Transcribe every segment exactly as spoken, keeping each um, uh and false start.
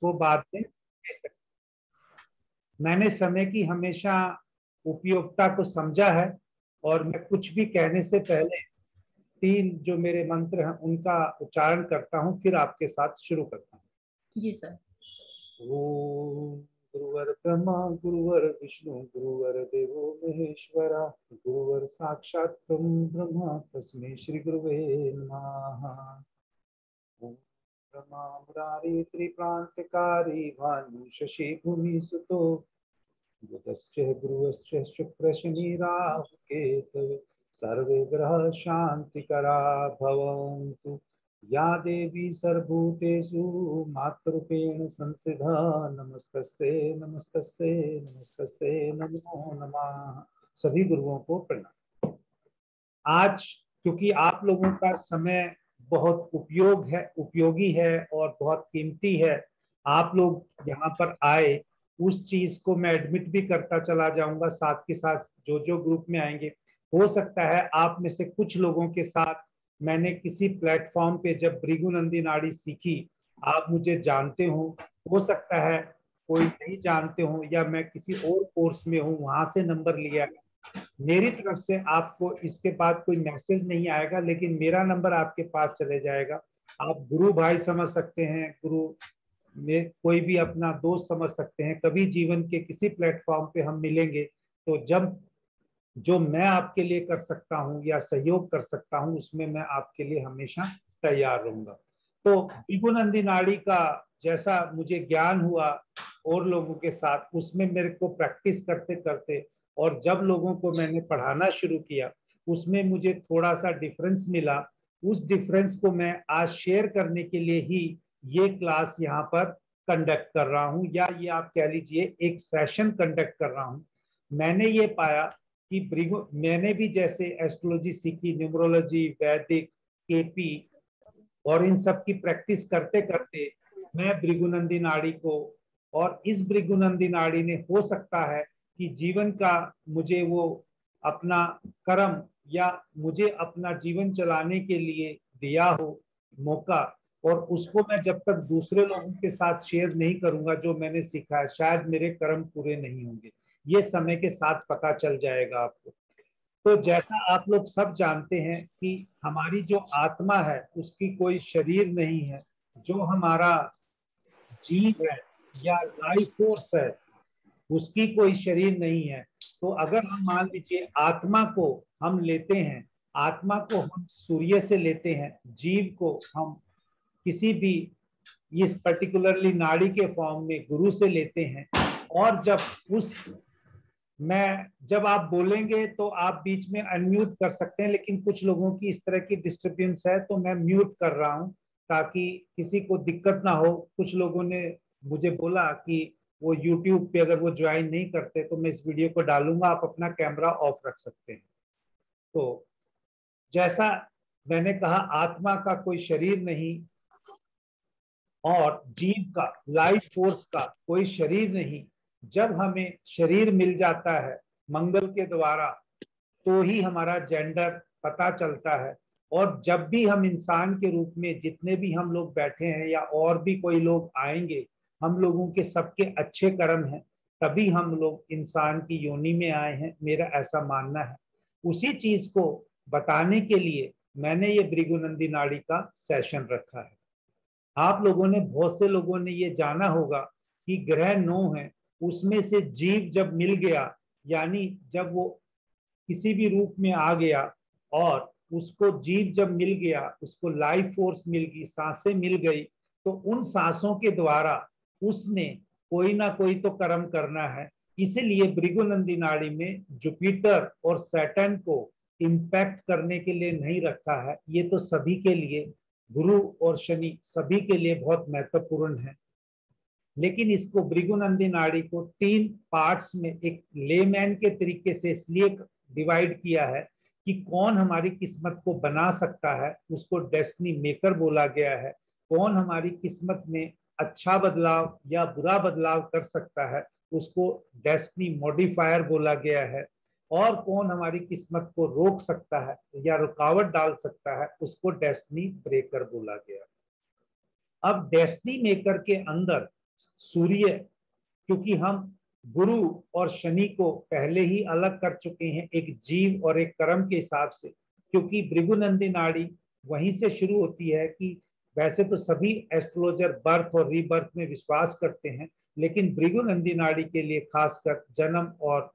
उसको बाद में दे सकते। मैंने समय की हमेशा उपयोगिता को समझा है और मैं कुछ भी कहने से पहले तीन जो मेरे मंत्र हैं उनका उच्चारण करता हूं, फिर आपके साथ शुरू करता हूं। जी सर। ओम गुरुवर ब्रह्मा गुरुवर विष्णु गुरुवर देवो महेश्वरा गुरुवर साक्षात् परं ब्रह्म तस्मै श्री गुरुवे नमः। ओम ब्रह्मा मुरारी त्रिप्रांतकारी भानु शशि भूमि सुतो बुधश्च गुरुश्च शुक्र शनि राहु केतु सर्वे ग्रह शांतिकरा भवन्तु। या देवी सर्वभूतेषु मातृरूपेण संस्थिता नमस्तस्यै नमस्तस्यै नमस्तस्यै नमो नमः। सभी गुरुओं को प्रणाम। आज क्योंकि आप लोगों का समय बहुत उपयोग है उपयोगी है और बहुत कीमती है, आप लोग यहाँ पर आए, उस चीज को मैं एडमिट भी करता चला जाऊंगा साथ के साथ जो जो ग्रुप में आएंगे। हो सकता है आप में से कुछ लोगों के साथ मैंने किसी प्लेटफॉर्म पे जब भृगुनंदी नाड़ी सीखी आप मुझे जानते हो हो सकता है कोई नहीं जानते हो, या मैं किसी और कोर्स में हूँ वहां से नंबर लिया। मेरी तरफ से आपको इसके बाद कोई मैसेज नहीं आएगा, लेकिन मेरा नंबर आपके पास चले जाएगा। आप गुरु भाई समझ सकते हैं, गुरु में कोई भी अपना दोस्त समझ सकते हैं। कभी जीवन के किसी प्लेटफॉर्म पे हम मिलेंगे तो जब जो मैं आपके लिए कर सकता हूं या सहयोग कर सकता हूं उसमें मैं आपके लिए हमेशा तैयार रहूंगा। तो भृगुनंदी नाड़ी का जैसा मुझे ज्ञान हुआ और लोगों के साथ, उसमें मेरे को प्रैक्टिस करते करते और जब लोगों को मैंने पढ़ाना शुरू किया उसमें मुझे थोड़ा सा डिफरेंस मिला। उस डिफरेंस को मैं आज शेयर करने के लिए ही ये क्लास यहाँ पर कंडक्ट कर रहा हूँ, या ये आप कह लीजिए एक सेशन कंडक्ट कर रहा हूँ। मैंने ये पाया कि भृगु मैंने भी जैसे एस्ट्रोलॉजी सीखी, न्यूमरोलॉजी, वैदिक, केपी और इन सब की प्रैक्टिस करते करते मैं भृगुनंदी नाड़ी को, और इस भृगुनंदी नाड़ी ने हो सकता है कि जीवन का मुझे वो अपना कर्म या मुझे अपना जीवन चलाने के लिए दिया हो मौका, और उसको मैं जब तक दूसरे लोगों के साथ शेयर नहीं करूंगा जो मैंने सीखा है, शायद मेरे कर्म पूरे नहीं होंगे। ये समय के साथ पता चल जाएगा आपको। तो जैसा आप लोग सब जानते हैं कि हमारी जो आत्मा है उसकी कोई शरीर नहीं है, जो हमारा जीव है या लाइफ फोर्स है उसकी कोई शरीर नहीं है। तो अगर हम मान लीजिए आत्मा को हम लेते हैं, आत्मा को हम सूर्य से लेते हैं, जीव को हम किसी भी इस पर्टिकुलरली नाड़ी के फॉर्म में गुरु से लेते हैं, और जब उस मैं जब आप बोलेंगे तो आप बीच में अनम्यूट कर सकते हैं, लेकिन कुछ लोगों की इस तरह की डिस्टर्बेंस है तो मैं म्यूट कर रहा हूं ताकि किसी को दिक्कत ना हो। कुछ लोगों ने मुझे बोला कि वो यूट्यूब पे अगर वो ज्वाइन नहीं करते तो मैं इस वीडियो को डालूंगा, आप अपना कैमरा ऑफ रख सकते हैं। तो जैसा मैंने कहा आत्मा का कोई शरीर नहीं और जीव का, लाइफ फोर्स का कोई शरीर नहीं। जब हमें शरीर मिल जाता है मंगल के द्वारा तो ही हमारा जेंडर पता चलता है। और जब भी हम इंसान के रूप में जितने भी हम लोग बैठे हैं या और भी कोई लोग आएंगे, हम लोगों के सबके अच्छे कर्म हैं, तभी हम लोग इंसान की योनि में आए हैं, मेरा ऐसा मानना है। उसी चीज को बताने के लिए मैंने ये भृगुनंदी नाड़ी का सेशन रखा है। आप लोगों ने, बहुत से लोगों ने ये जाना होगा कि ग्रह नौ है, उसमें से जीव जब मिल गया, यानी जब वो किसी भी रूप में आ गया और उसको जीव जब मिल गया, उसको लाइफ फोर्स मिल गई, सांसें मिल गई, तो उन सांसों के द्वारा उसने कोई ना कोई तो कर्म करना है। इसीलिए भृगुनंदी नाड़ी में जुपिटर और सैटर्न को इम्पैक्ट करने के लिए नहीं रखा है। ये तो सभी के लिए, गुरु और शनि सभी के लिए बहुत महत्वपूर्ण है, लेकिन इसको भृगुनंदी नाड़ी को तीन पार्ट्स में एक लेमैन के तरीके से इसलिए डिवाइड किया है कि कौन हमारी किस्मत को बना सकता है, उसको डेस्टिनी मेकर बोला गया है। कौन हमारी किस्मत में अच्छा बदलाव या बुरा बदलाव कर सकता है, उसको डेस्टिनी मॉडिफायर बोला गया है। और कौन हमारी किस्मत को रोक सकता है या रुकावट डाल सकता है, उसको डेस्टिनी ब्रेकर बोला गया है। अब डेस्टिनी मेकर के अंदर सूर्य, क्योंकि हम गुरु और शनि को पहले ही अलग कर चुके हैं एक जीव और एक कर्म के हिसाब से, क्योंकि भृगुनंदी नाड़ी वहीं से शुरू होती है कि वैसे तो सभी एस्ट्रोलॉजर बर्थ और रीबर्थ में विश्वास करते हैं, लेकिन भृगुनंदी नाड़ी के लिए खासकर जन्म और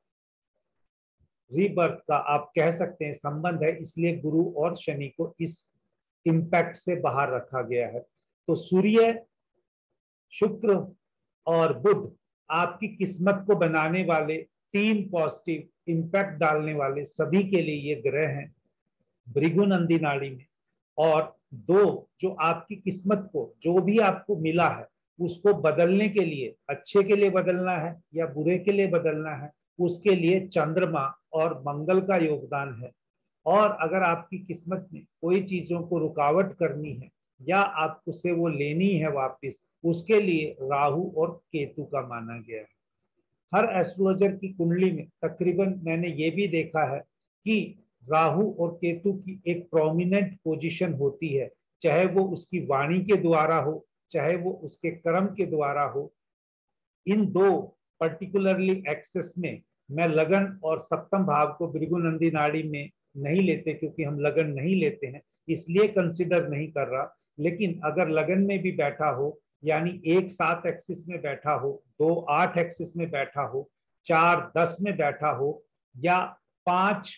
रीबर्थ का आप कह सकते हैं संबंध है, इसलिए गुरु और शनि को इस इम्पैक्ट से बाहर रखा गया है। तो सूर्य, शुक्र और बुध आपकी किस्मत को बनाने वाले, तीन पॉजिटिव इम्पैक्ट डालने वाले सभी के लिए ये ग्रह हैं भृगुनंदी नाड़ी में। और दो जो आपकी किस्मत को, जो भी आपको मिला है उसको बदलने के लिए, अच्छे के लिए बदलना है या बुरे के लिए बदलना है, उसके लिए चंद्रमा और मंगल का योगदान है। और अगर आपकी किस्मत में कोई चीजों को रुकावट करनी है या आपको से वो लेनी है वापस, उसके लिए राहु और केतु का माना गया है। हर एस्ट्रोलॉजर की कुंडली में तकरीबन मैंने ये भी देखा है कि राहु और केतु की एक प्रोमिनेंट पोजीशन होती है, चाहे वो उसकी वाणी के द्वारा हो, चाहे वो उसके कर्म के द्वारा हो। इन दो पर्टिकुलरली एक्सेस में मैं लगन और सप्तम भाव को भृगुनंदी नाड़ी में नहीं लेते, क्योंकि हम लगन नहीं लेते हैं इसलिए कंसिडर नहीं कर रहा। लेकिन अगर लगन में भी बैठा हो, यानी एक सात एक्सिस में बैठा हो, दो आठ एक्सिस में बैठा हो, चार दस में बैठा हो, या पांच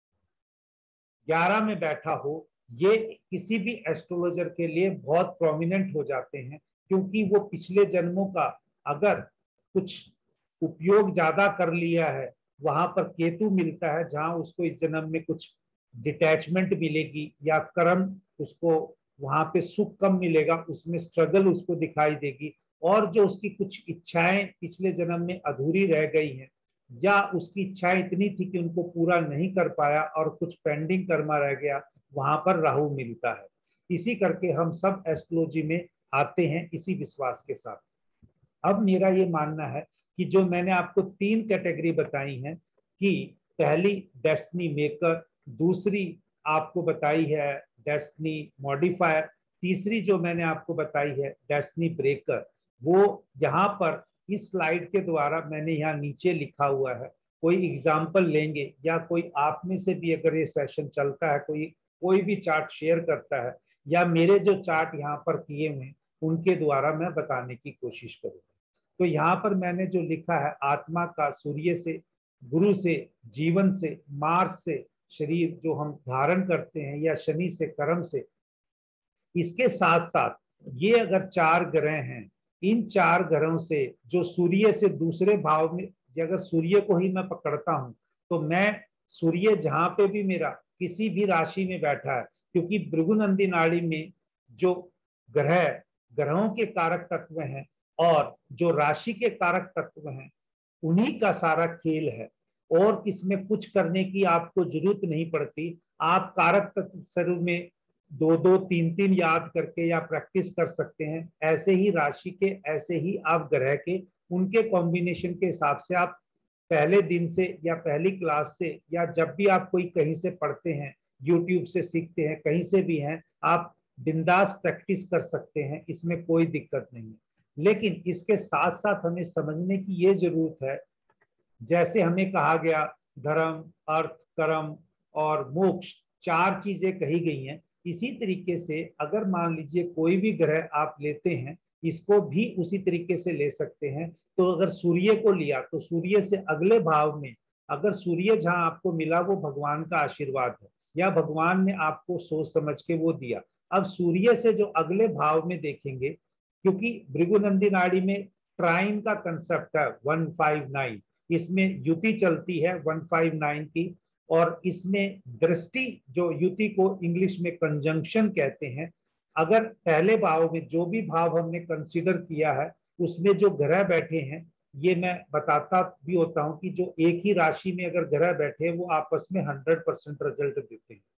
ग्यारह में बैठा हो, ये किसी भी एस्ट्रोलॉजर के लिए बहुत प्रोमिनेंट हो जाते हैं, क्योंकि वो पिछले जन्मों का अगर कुछ उपयोग ज्यादा कर लिया है, वहां पर केतु मिलता है जहां उसको इस जन्म में कुछ डिटैचमेंट मिलेगी या कर्म उसको वहां पे सुख कम मिलेगा, उसमें स्ट्रगल उसको दिखाई देगी। और जो उसकी कुछ इच्छाएं पिछले जन्म में अधूरी रह गई हैं या उसकी इच्छाएं इतनी थी कि उनको पूरा नहीं कर पाया और कुछ पेंडिंग कर्मा रह गया, वहां पर राहु मिलता है। इसी करके हम सब एस्ट्रोलॉजी में आते हैं इसी विश्वास के साथ। अब मेरा ये मानना है कि जो मैंने आपको तीन कैटेगरी बताई हैं कि पहली डेस्टिनी मेकर, दूसरी आपको बताई है डेस्टिनी मॉडिफायर, तीसरी जो मैंने आपको बताई है डेस्टिनी ब्रेकर, वो यहाँ पर इस स्लाइड के द्वारा मैंने यहाँ नीचे लिखा हुआ है। कोई एग्जाम्पल लेंगे या कोई आप में से भी अगर ये सेशन चलता है, कोई कोई भी चार्ट शेयर करता है या मेरे जो चार्ट यहाँ पर किए हुए उनके द्वारा मैं बताने की कोशिश करूंगा। तो यहाँ पर मैंने जो लिखा है, आत्मा का सूर्य से, गुरु से, जीवन से, मार्स से शरीर जो हम धारण करते हैं, या शनि से कर्म से। इसके साथ साथ ये अगर चार ग्रह हैं, इन चार ग्रहों से जो सूर्य से दूसरे भाव में, अगर सूर्य को ही मैं पकड़ता हूं तो मैं सूर्य जहां पे भी मेरा किसी भी राशि में बैठा है, क्योंकि भृगुनंदी नाड़ी में जो ग्रह ग्रहों के कारक तत्व हैं और जो राशि के कारक तत्व हैं, उन्हीं का सारा खेल है और इसमें कुछ करने की आपको जरूरत नहीं पड़ती। आप कारक तत्व स्वरूप में दो दो तीन तीन याद करके या प्रैक्टिस कर सकते हैं। ऐसे ही राशि के, ऐसे ही आप ग्रह के, उनके कॉम्बिनेशन के हिसाब से आप पहले दिन से या पहली क्लास से या जब भी आप कोई कहीं से पढ़ते हैं, यूट्यूब से सीखते हैं, कहीं से भी हैं, आप बिंदास प्रैक्टिस कर सकते हैं, इसमें कोई दिक्कत नहीं है। लेकिन इसके साथ साथ हमें समझने की ये जरूरत है, जैसे हमें कहा गया धर्म, अर्थ, कर्म और मोक्ष चार चीजें कही गई हैं, इसी तरीके से अगर मान लीजिए कोई भी ग्रह आप लेते हैं, इसको भी उसी तरीके से ले सकते हैं। तो अगर सूर्य को लिया तो सूर्य से अगले भाव में, अगर सूर्य जहां आपको मिला वो भगवान का आशीर्वाद है या भगवान ने आपको सोच समझ के वो दिया। अब सूर्य से जो अगले भाव में देखेंगे, क्योंकि भृगुनंदी नाड़ी में ट्राइन का कंसेप्ट है वन फाइव नाइन, इसमें युति चलती है वन फाइव नाइन की, और इसमें दृष्टि जो युति को इंग्लिश में कंजंक्शन कहते हैं। अगर पहले भाव में जो भी भाव हमने कंसीडर किया है उसमें जो ग्रह बैठे हैं, ये मैं बताता भी होता हूं कि जो एक ही राशि में अगर ग्रह बैठे वो आपस में हंड्रेड परसेंट रिजल्ट देते हैं।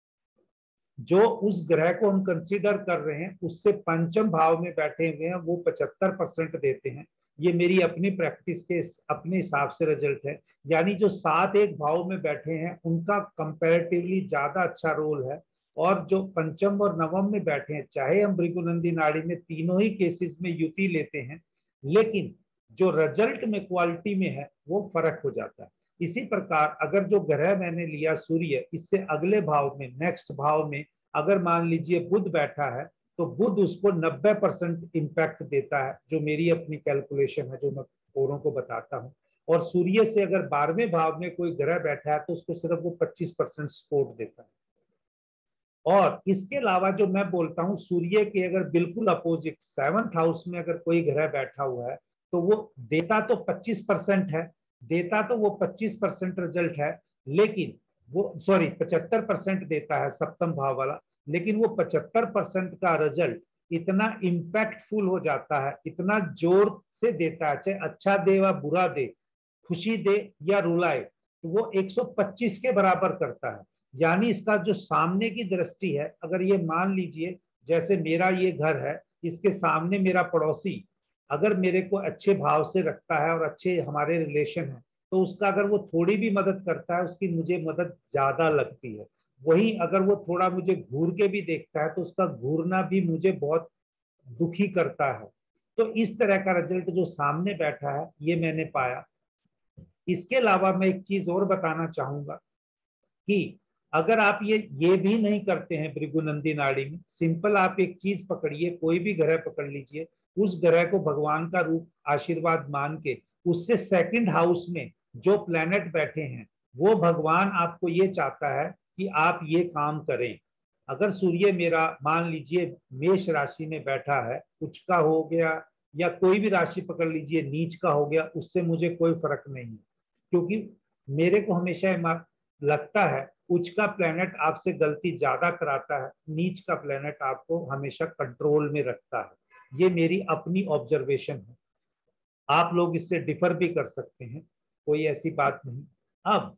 जो उस ग्रह को हम कंसीडर कर रहे हैं उससे पंचम भाव में बैठे हुए हैं वो पचहत्तर परसेंट देते हैं। ये मेरी अपनी प्रैक्टिस के अपने हिसाब से रिजल्ट है। यानी जो सात एक भाव में बैठे हैं उनका कंपैरेटिवली ज्यादा अच्छा रोल है, और जो पंचम और नवम में बैठे हैं, चाहे हम भृगुनंदी नाड़ी में तीनों ही केसेस में युति लेते हैं, लेकिन जो रिजल्ट में क्वालिटी में है वो फर्क हो जाता है। इसी प्रकार अगर जो ग्रह मैंने लिया सूर्य, इससे अगले भाव में, नेक्स्ट भाव में अगर मान लीजिए बुध बैठा है, तो बुध उसको नब्बे परसेंट इम्पैक्ट देता है, जो मेरी अपनी कैलकुलेशन है, जो मैं औरों को बताता हूँ। और सूर्य से अगर बारहवें भाव में कोई ग्रह बैठा है तो उसको सिर्फ वो पच्चीस परसेंट सपोर्ट देता है। और इसके अलावा जो मैं बोलता हूँ, सूर्य के अगर बिल्कुल अपोजिट सेवंथ हाउस में अगर कोई ग्रह बैठा हुआ है तो वो देता तो पच्चीस परसेंट है, देता तो वो पच्चीस परसेंट रिजल्ट है, लेकिन वो सॉरी पचहत्तर परसेंट देता है सप्तम भाव वाला, लेकिन वो पचहत्तर परसेंट का रिजल्ट इतना इम्पैक्टफुल हो जाता है, इतना जोर से देता है, चाहे अच्छा दे या बुरा दे, खुशी दे या रुलाए, तो वो एक सौ पच्चीस के बराबर करता है। यानी इसका जो सामने की दृष्टि है, अगर ये मान लीजिए जैसे मेरा ये घर है, इसके सामने मेरा पड़ोसी अगर मेरे को अच्छे भाव से रखता है और अच्छे हमारे रिलेशन है, तो उसका अगर वो थोड़ी भी मदद करता है, उसकी मुझे मदद ज्यादा लगती है। वही अगर वो थोड़ा मुझे घूर के भी देखता है तो उसका घूरना भी मुझे बहुत दुखी करता है। तो इस तरह का रिजल्ट जो सामने बैठा है ये मैंने पाया। इसके अलावा मैं एक चीज और बताना चाहूंगा कि अगर आप ये ये भी नहीं करते हैं भृगुनंदी नाड़ी में, सिंपल आप एक चीज पकड़िए, कोई भी ग्रह पकड़ लीजिए, उस ग्रह को भगवान का रूप आशीर्वाद मान के उससे सेकंड हाउस में जो प्लैनेट बैठे हैं, वो भगवान आपको ये चाहता है कि आप ये काम करें। अगर सूर्य मेरा मान लीजिए मेष राशि में बैठा है, उच्च का हो गया या कोई भी राशि पकड़ लीजिए नीच का हो गया, उससे मुझे कोई फर्क नहीं है, क्योंकि मेरे को हमेशा लगता है उच्च का प्लेनेट आपसे गलती ज्यादा कराता है, नीच का प्लेनेट आपको हमेशा कंट्रोल में रखता है। ये मेरी अपनी ऑब्जर्वेशन है, आप लोग इससे डिफर भी कर सकते हैं, कोई ऐसी बात नहीं। अब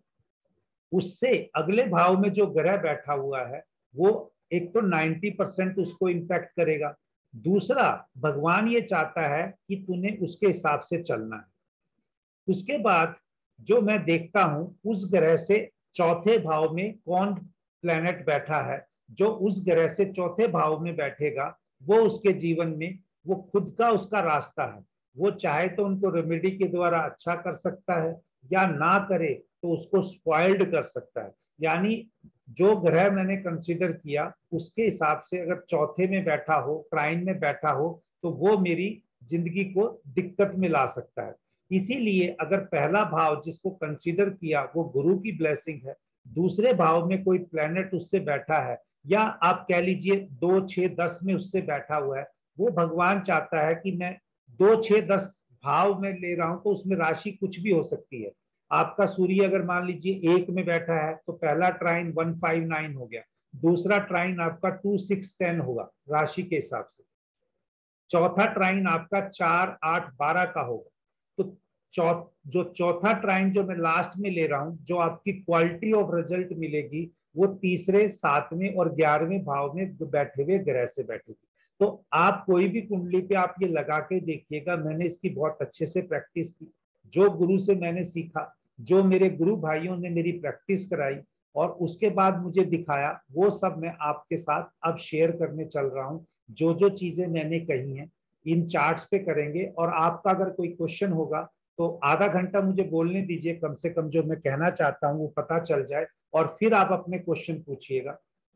उससे अगले भाव में जो ग्रह बैठा हुआ है वो एक तो नब्बे परसेंट उसको इम्पैक्ट करेगा, दूसरा भगवान ये चाहता है कि तूने उसके हिसाब से चलना है। उसके बाद जो मैं देखता हूं उस ग्रह से चौथे भाव में कौन प्लेनेट बैठा है, जो उस ग्रह से चौथे भाव में बैठेगा वो उसके जीवन में वो खुद का उसका रास्ता है, वो चाहे तो उनको रेमेडी के द्वारा अच्छा कर सकता है या ना करे तो उसको स्पॉइल्ड कर सकता है। यानी जो ग्रह मैंने कंसीडर किया उसके हिसाब से अगर चौथे में बैठा हो, ट्राइन में बैठा हो, तो वो मेरी जिंदगी को दिक्कत में ला सकता है। इसीलिए अगर पहला भाव जिसको कंसीडर किया वो गुरु की ब्लेसिंग है, दूसरे भाव में कोई प्लेनेट उससे बैठा है या आप कह लीजिए दो छह दस में उससे बैठा हुआ है, वो भगवान चाहता है कि मैं दो छह दस भाव में ले रहा हूं तो उसमें राशि कुछ भी हो सकती है। आपका सूर्य अगर मान लीजिए एक में बैठा है तो पहला ट्राइन वन फाइव नाइन हो गया, दूसरा ट्राइन आपका टू सिक्स टेन होगा राशि के हिसाब से, चौथा ट्राइन आपका चार आठ बारह का होगा। तो चौ जो चौथा ट्राइन जो मैं लास्ट में ले रहा हूं, जो आपकी क्वालिटी ऑफ रिजल्ट मिलेगी वो तीसरे सातवें और ग्यारहवें भाव में बैठे हुए ग्रह से बैठेगी। तो आप कोई भी कुंडली पे आप ये लगा के देखिएगा, मैंने इसकी बहुत अच्छे से प्रैक्टिस की, जो गुरु से मैंने सीखा, जो मेरे गुरु भाइयों ने मेरी प्रैक्टिस कराई और उसके बाद मुझे दिखाया, वो सब मैं आपके साथ अब शेयर करने चल रहा हूँ। जो जो चीजें मैंने कही हैं इन चार्ट्स पे करेंगे, और आपका अगर कोई क्वेश्चन होगा तो आधा घंटा मुझे बोलने दीजिए, कम से कम जो मैं कहना चाहता हूँ वो पता चल जाए, और फिर आप अपने क्वेश्चन पूछिएगा।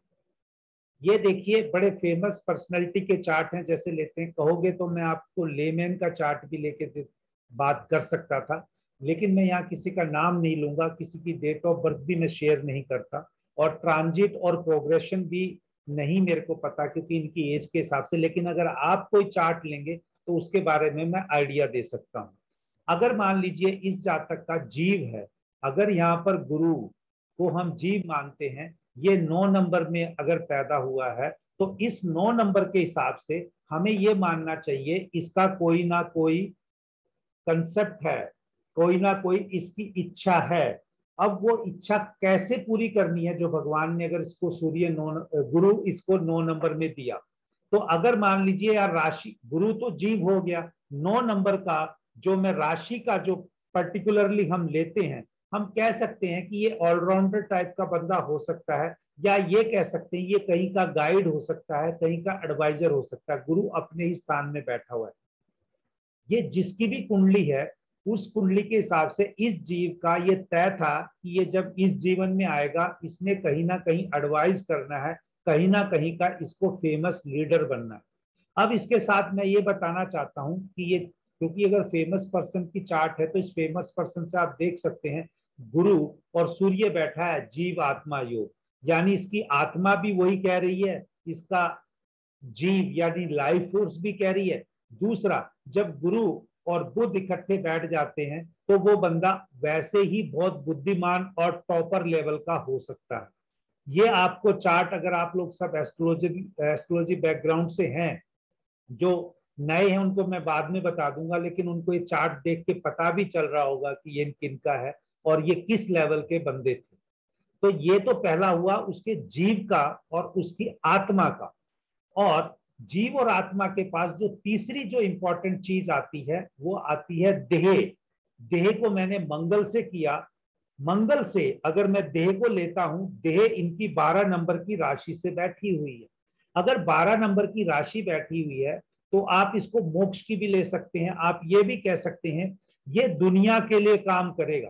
ये देखिए बड़े फेमस पर्सनालिटी के चार्ट हैं, जैसे लेते हैं, कहोगे तो मैं आपको लेमैन का चार्ट भी लेके बात कर सकता था, लेकिन मैं यहाँ किसी का नाम नहीं लूंगा, किसी की डेट ऑफ बर्थ भी मैं शेयर नहीं करता, और ट्रांजिट और प्रोग्रेशन भी नहीं मेरे को पता क्योंकि इनकी एज के हिसाब से। लेकिन अगर आप कोई चार्ट लेंगे तो उसके बारे में मैं आइडिया दे सकता हूँ। अगर मान लीजिए इस जातक का जीव है, अगर यहाँ पर गुरु को हम जीव मानते हैं, ये नौ नंबर में अगर पैदा हुआ है, तो इस नौ नंबर के हिसाब से हमें ये मानना चाहिए इसका कोई ना कोई कंसेप्ट है, कोई ना कोई इसकी इच्छा है। अब वो इच्छा कैसे पूरी करनी है, जो भगवान ने अगर इसको सूर्य नौ गुरु इसको नौ नंबर में दिया, तो अगर मान लीजिए यार राशि गुरु तो जीव हो गया, नौ नंबर का जो मैं राशि का जो पर्टिकुलरली हम लेते हैं, हम कह सकते हैं कि ये ऑलराउंडर टाइप का बंदा हो सकता है, या ये कह सकते हैं ये कहीं का गाइड हो सकता है, कहीं का एडवाइजर हो सकता है। गुरु अपने ही स्थान में बैठा हुआ है। ये जिसकी भी कुंडली है उस कुंडली के हिसाब से इस जीव का ये तय था कि ये जब इस जीवन में आएगा इसने कहीं ना कहीं एडवाइस करना है, कहीं ना कहीं का इसको फेमस लीडर बनना है। अब इसके साथ मैं ये बताना चाहता हूं कि ये, क्योंकि अगर फेमस पर्सन की चार्ट है तो इस फेमस पर्सन से आप देख सकते हैं गुरु और सूर्य बैठा है जीव आत्मा योग, यानी इसकी आत्मा भी वही कह रही है, इसका जीव यानी लाइफ फोर्स भी कह रही है। दूसरा, जब गुरु और बुध इकट्ठे बैठ जाते हैं तो वो बंदा वैसे ही बहुत बुद्धिमान और टॉपर लेवल का हो सकता है। ये आपको चार्ट, अगर आप लोग सब एस्ट्रोलॉजी एस्ट्रोलॉजी बैकग्राउंड से हैं, जो नए हैं उनको मैं बाद में बता दूंगा, लेकिन उनको ये चार्ट देख के पता भी चल रहा होगा कि ये किन का है और ये किस लेवल के बंदे थे। तो ये तो पहला हुआ उसके जीव का और उसकी आत्मा का। और जीव और आत्मा के पास जो तीसरी जो इंपॉर्टेंट चीज आती है वो आती है देह। देह को मैंने मंगल से किया। मंगल से अगर मैं देह को लेता हूं, देह इनकी बारह नंबर की राशि से बैठी हुई है। अगर बारह नंबर की राशि बैठी हुई है तो आप इसको मोक्ष की भी ले सकते हैं। आप ये भी कह सकते हैं ये दुनिया के लिए काम करेगा।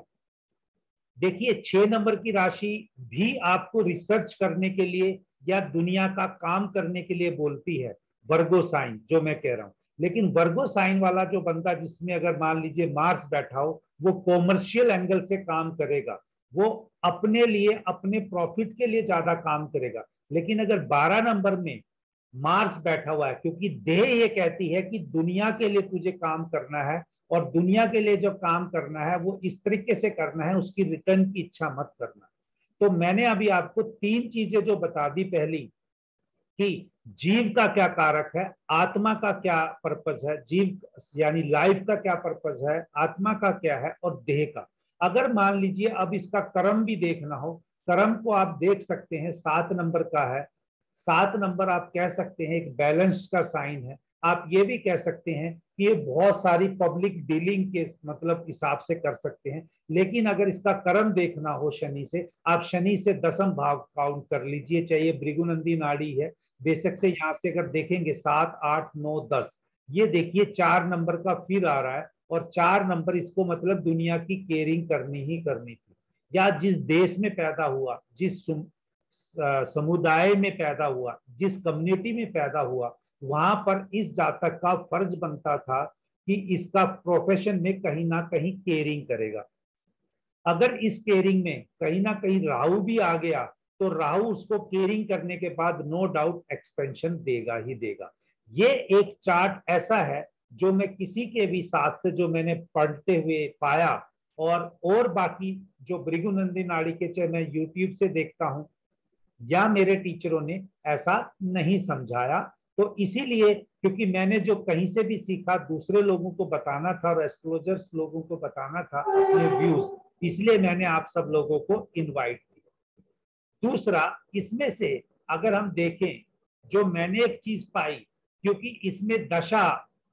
देखिए, छह नंबर की राशि भी आपको रिसर्च करने के लिए या दुनिया का काम करने के लिए बोलती है, वर्गो साइन जो मैं कह रहा हूं। लेकिन वर्गो साइन वाला जो बंदा, जिसमें अगर मान लीजिए मार्स बैठा हो, वो कॉमर्शियल एंगल से काम करेगा, वो अपने लिए अपने प्रॉफिट के लिए ज्यादा काम करेगा। लेकिन अगर बारह नंबर में मार्स बैठा हुआ है, क्योंकि देह ये कहती है कि दुनिया के लिए तुझे काम करना है, और दुनिया के लिए जो काम करना है वो इस तरीके से करना है, उसकी रिटर्न की इच्छा मत करना। तो मैंने अभी आपको तीन चीजें जो बता दी, पहली कि जीव का क्या कारक है, आत्मा का क्या पर्पज है, जीव यानी लाइफ का क्या पर्पज है, आत्मा का क्या है, और देह का। अगर मान लीजिए अब इसका कर्म भी देखना हो, कर्म को आप देख सकते हैं, सात नंबर का है। सात नंबर आप कह सकते हैं एक बैलेंस का साइन है। आप ये भी कह सकते हैं कि ये बहुत सारी पब्लिक डीलिंग के मतलब हिसाब से कर सकते हैं। लेकिन अगर इसका कर्म देखना हो शनि से, आप शनि से दसम भाव काउंट कर लीजिए, चाहे भृगुनंदी नाड़ी है, बेशक से यहाँ से अगर देखेंगे सात आठ नौ दस, ये देखिए चार नंबर का फिर आ रहा है, और चार नंबर इसको मतलब दुनिया की केयरिंग करनी ही करनी थी। या जिस देश में पैदा हुआ, जिस समुदाय में पैदा हुआ, जिस कम्युनिटी में पैदा हुआ, वहां पर इस जातक का फर्ज बनता था कि इसका प्रोफेशन में कहीं ना कहीं केयरिंग करेगा। अगर इस केयरिंग में कहीं ना कहीं राहु भी आ गया तो राहु उसको केयरिंग करने के बाद नो डाउट एक्सपेंशन देगा ही देगा। ये एक चार्ट ऐसा है जो मैं किसी के भी साथ से जो मैंने पढ़ते हुए पाया, और और बाकी जो भृगुनंदी नाड़ी के, चाहे मैं यूट्यूब से देखता हूं या मेरे टीचरों ने ऐसा नहीं समझाया। तो इसीलिए, क्योंकि मैंने जो कहीं से भी सीखा दूसरे लोगों को बताना था और एस्ट्रोलॉजर्स लोगों को बताना था अपने व्यूज, इसलिए मैंने आप सब लोगों को इनवाइट किया। दूसरा, इसमें से अगर हम देखें, जो मैंने एक चीज पाई, क्योंकि इसमें दशा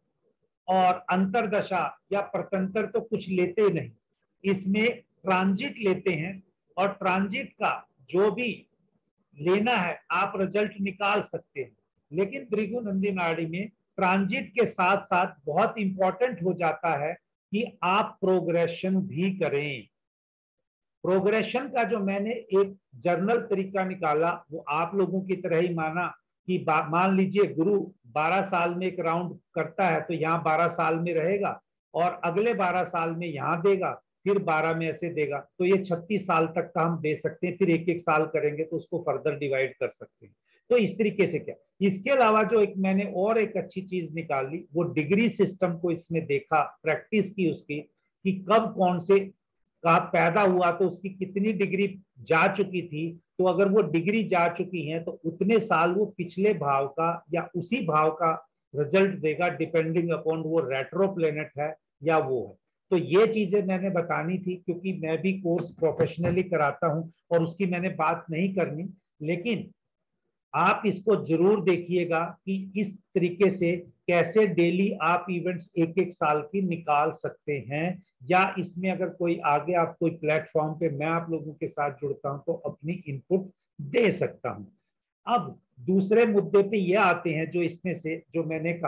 और अंतरदशा या प्रतंत्र तो कुछ लेते नहीं, इसमें ट्रांजिट लेते हैं, और ट्रांजिट का जो भी लेना है आप रिजल्ट निकाल सकते हैं। लेकिन भृगुनंदी नाड़ी में ट्रांजिट के साथ साथ बहुत इंपॉर्टेंट हो जाता है कि आप प्रोग्रेशन भी करें। प्रोग्रेशन का जो मैंने एक जर्नल तरीका निकाला वो आप लोगों की तरह ही माना कि मान लीजिए गुरु बारह साल में एक राउंड करता है तो यहाँ बारह साल में रहेगा, और अगले बारह साल में यहाँ देगा, फिर बारह में ऐसे देगा, तो ये छत्तीस साल तक का हम दे सकते हैं। फिर एक एक साल करेंगे तो उसको फर्दर डिवाइड कर सकते हैं। तो इस तरीके से क्या, इसके अलावा जो एक मैंने और एक अच्छी चीज निकाली, वो डिग्री सिस्टम को इसमें देखा, प्रैक्टिस की उसकी, कि कब कौन से का पैदा हुआ तो उसकी कितनी डिग्री जा चुकी थी। तो अगर वो डिग्री जा चुकी है तो उतने साल वो पिछले भाव का या उसी भाव का रिजल्ट देगा, डिपेंडिंग अपॉन वो रेट्रो प्लेनेट है या वो है। तो ये चीजें मैंने बतानी थी, क्योंकि मैं भी कोर्स प्रोफेशनली कराता हूं और उसकी मैंने बात नहीं करनी, लेकिन आप इसको जरूर देखिएगा कि इस तरीके से कैसे डेली आप इवेंट्स एक एक साल की निकाल सकते हैं, या इसमें अगर कोई आगे आप कोई प्लेटफॉर्म पे मैं आप लोगों के साथ जुड़ता हूं तो अपनी इनपुट दे सकता हूं। अब दूसरे मुद्दे पे ये आते हैं, जो इसमें से जो मैंने कहा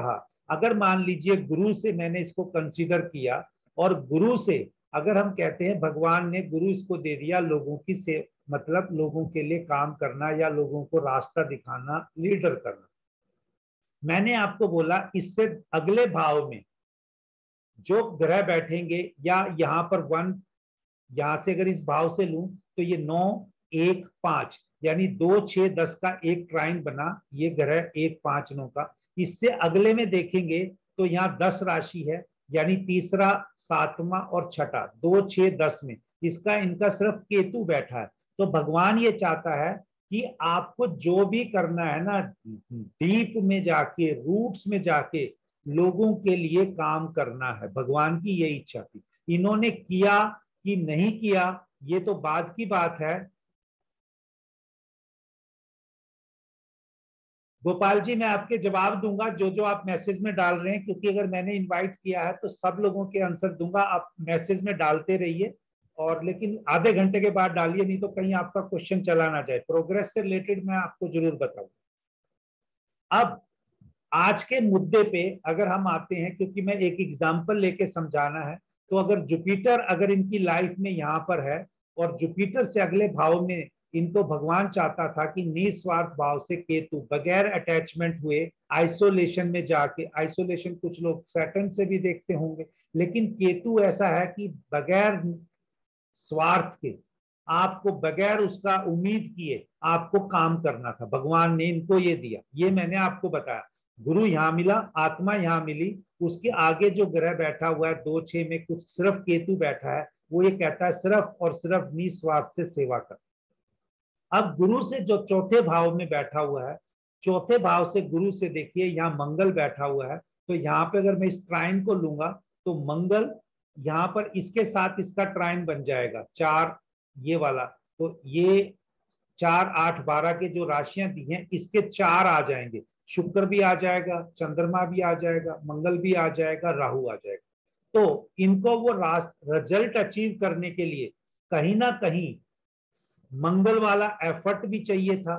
अगर मान लीजिए गुरु से मैंने इसको कंसीडर किया, और गुरु से अगर हम कहते हैं भगवान ने गुरु इसको दे दिया लोगों की से, मतलब लोगों के लिए काम करना या लोगों को रास्ता दिखाना, लीडर करना। मैंने आपको बोला इससे अगले भाव में जो ग्रह बैठेंगे, या यहाँ पर वन, यहां से अगर इस भाव से लूं तो ये नौ एक पांच, यानी दो छह दस का एक ट्राइन बना, ये ग्रह एक पांच नौ का। इससे अगले में देखेंगे तो यहाँ दस राशि है, यानी तीसरा सातवां और छठा, दो छह दस में इसका इनका सिर्फ केतु बैठा है। तो भगवान ये चाहता है कि आपको जो भी करना है ना, डीप में जाके, रूट्स में जाके लोगों के लिए काम करना है। भगवान की ये इच्छा थी। इन्होंने किया कि नहीं किया ये तो बाद की बात है। गोपाल जी मैं आपके जवाब दूंगा जो जो आप मैसेज में डाल रहे हैं, क्योंकि अगर मैंने इनवाइट किया है तो सब लोगों के आंसर दूंगा। आप मैसेज में डालते रहिए, और लेकिन आधे घंटे के बाद डालिए, नहीं तो कहीं आपका क्वेश्चन चला ना जाए। प्रोग्रेस से रिलेटेड मैं आपको जरूर बताऊंगा। अब आज के मुद्दे पे अगर हम आते हैं, क्योंकि मैं एक एग्जाम्पल लेके समझाना है, तो अगर जुपिटर अगर इनकी लाइफ में यहाँ पर है, और जुपिटर से अगले भाव में इनको भगवान चाहता था कि निस्वार्थ भाव से केतु बगैर अटैचमेंट हुए आइसोलेशन में जाके, आइसोलेशन कुछ लोग सैटर्न से भी देखते होंगे, लेकिन केतु ऐसा है कि बगैर स्वार्थ के, आपको बगैर उसका उम्मीद किए आपको काम करना था। भगवान ने इनको ये दिया, ये मैंने आपको बताया। गुरु यहाँ मिला, आत्मा यहाँ मिली, उसके आगे जो ग्रह बैठा हुआ है दो छह में कुछ सिर्फ केतु बैठा है, वो ये कहता है सिर्फ और सिर्फ निस्वार्थ से सेवा कर। अब गुरु से जो चौथे भाव में बैठा हुआ है, चौथे भाव से गुरु से देखिए यहाँ मंगल बैठा हुआ है, तो यहाँ पे अगर मैं इस ट्राइन को लूंगा तो मंगल यहाँ पर इसके साथ इसका ट्राइन बन जाएगा चार, ये वाला, तो ये चार आठ बारह के जो राशियां दी हैं इसके चार आ जाएंगे, शुक्र भी आ जाएगा, चंद्रमा भी आ जाएगा, मंगल भी आ जाएगा, राहु आ जाएगा। तो इनको वो रिजल्ट अचीव करने के लिए कहीं ना कहीं मंगल वाला एफर्ट भी चाहिए था,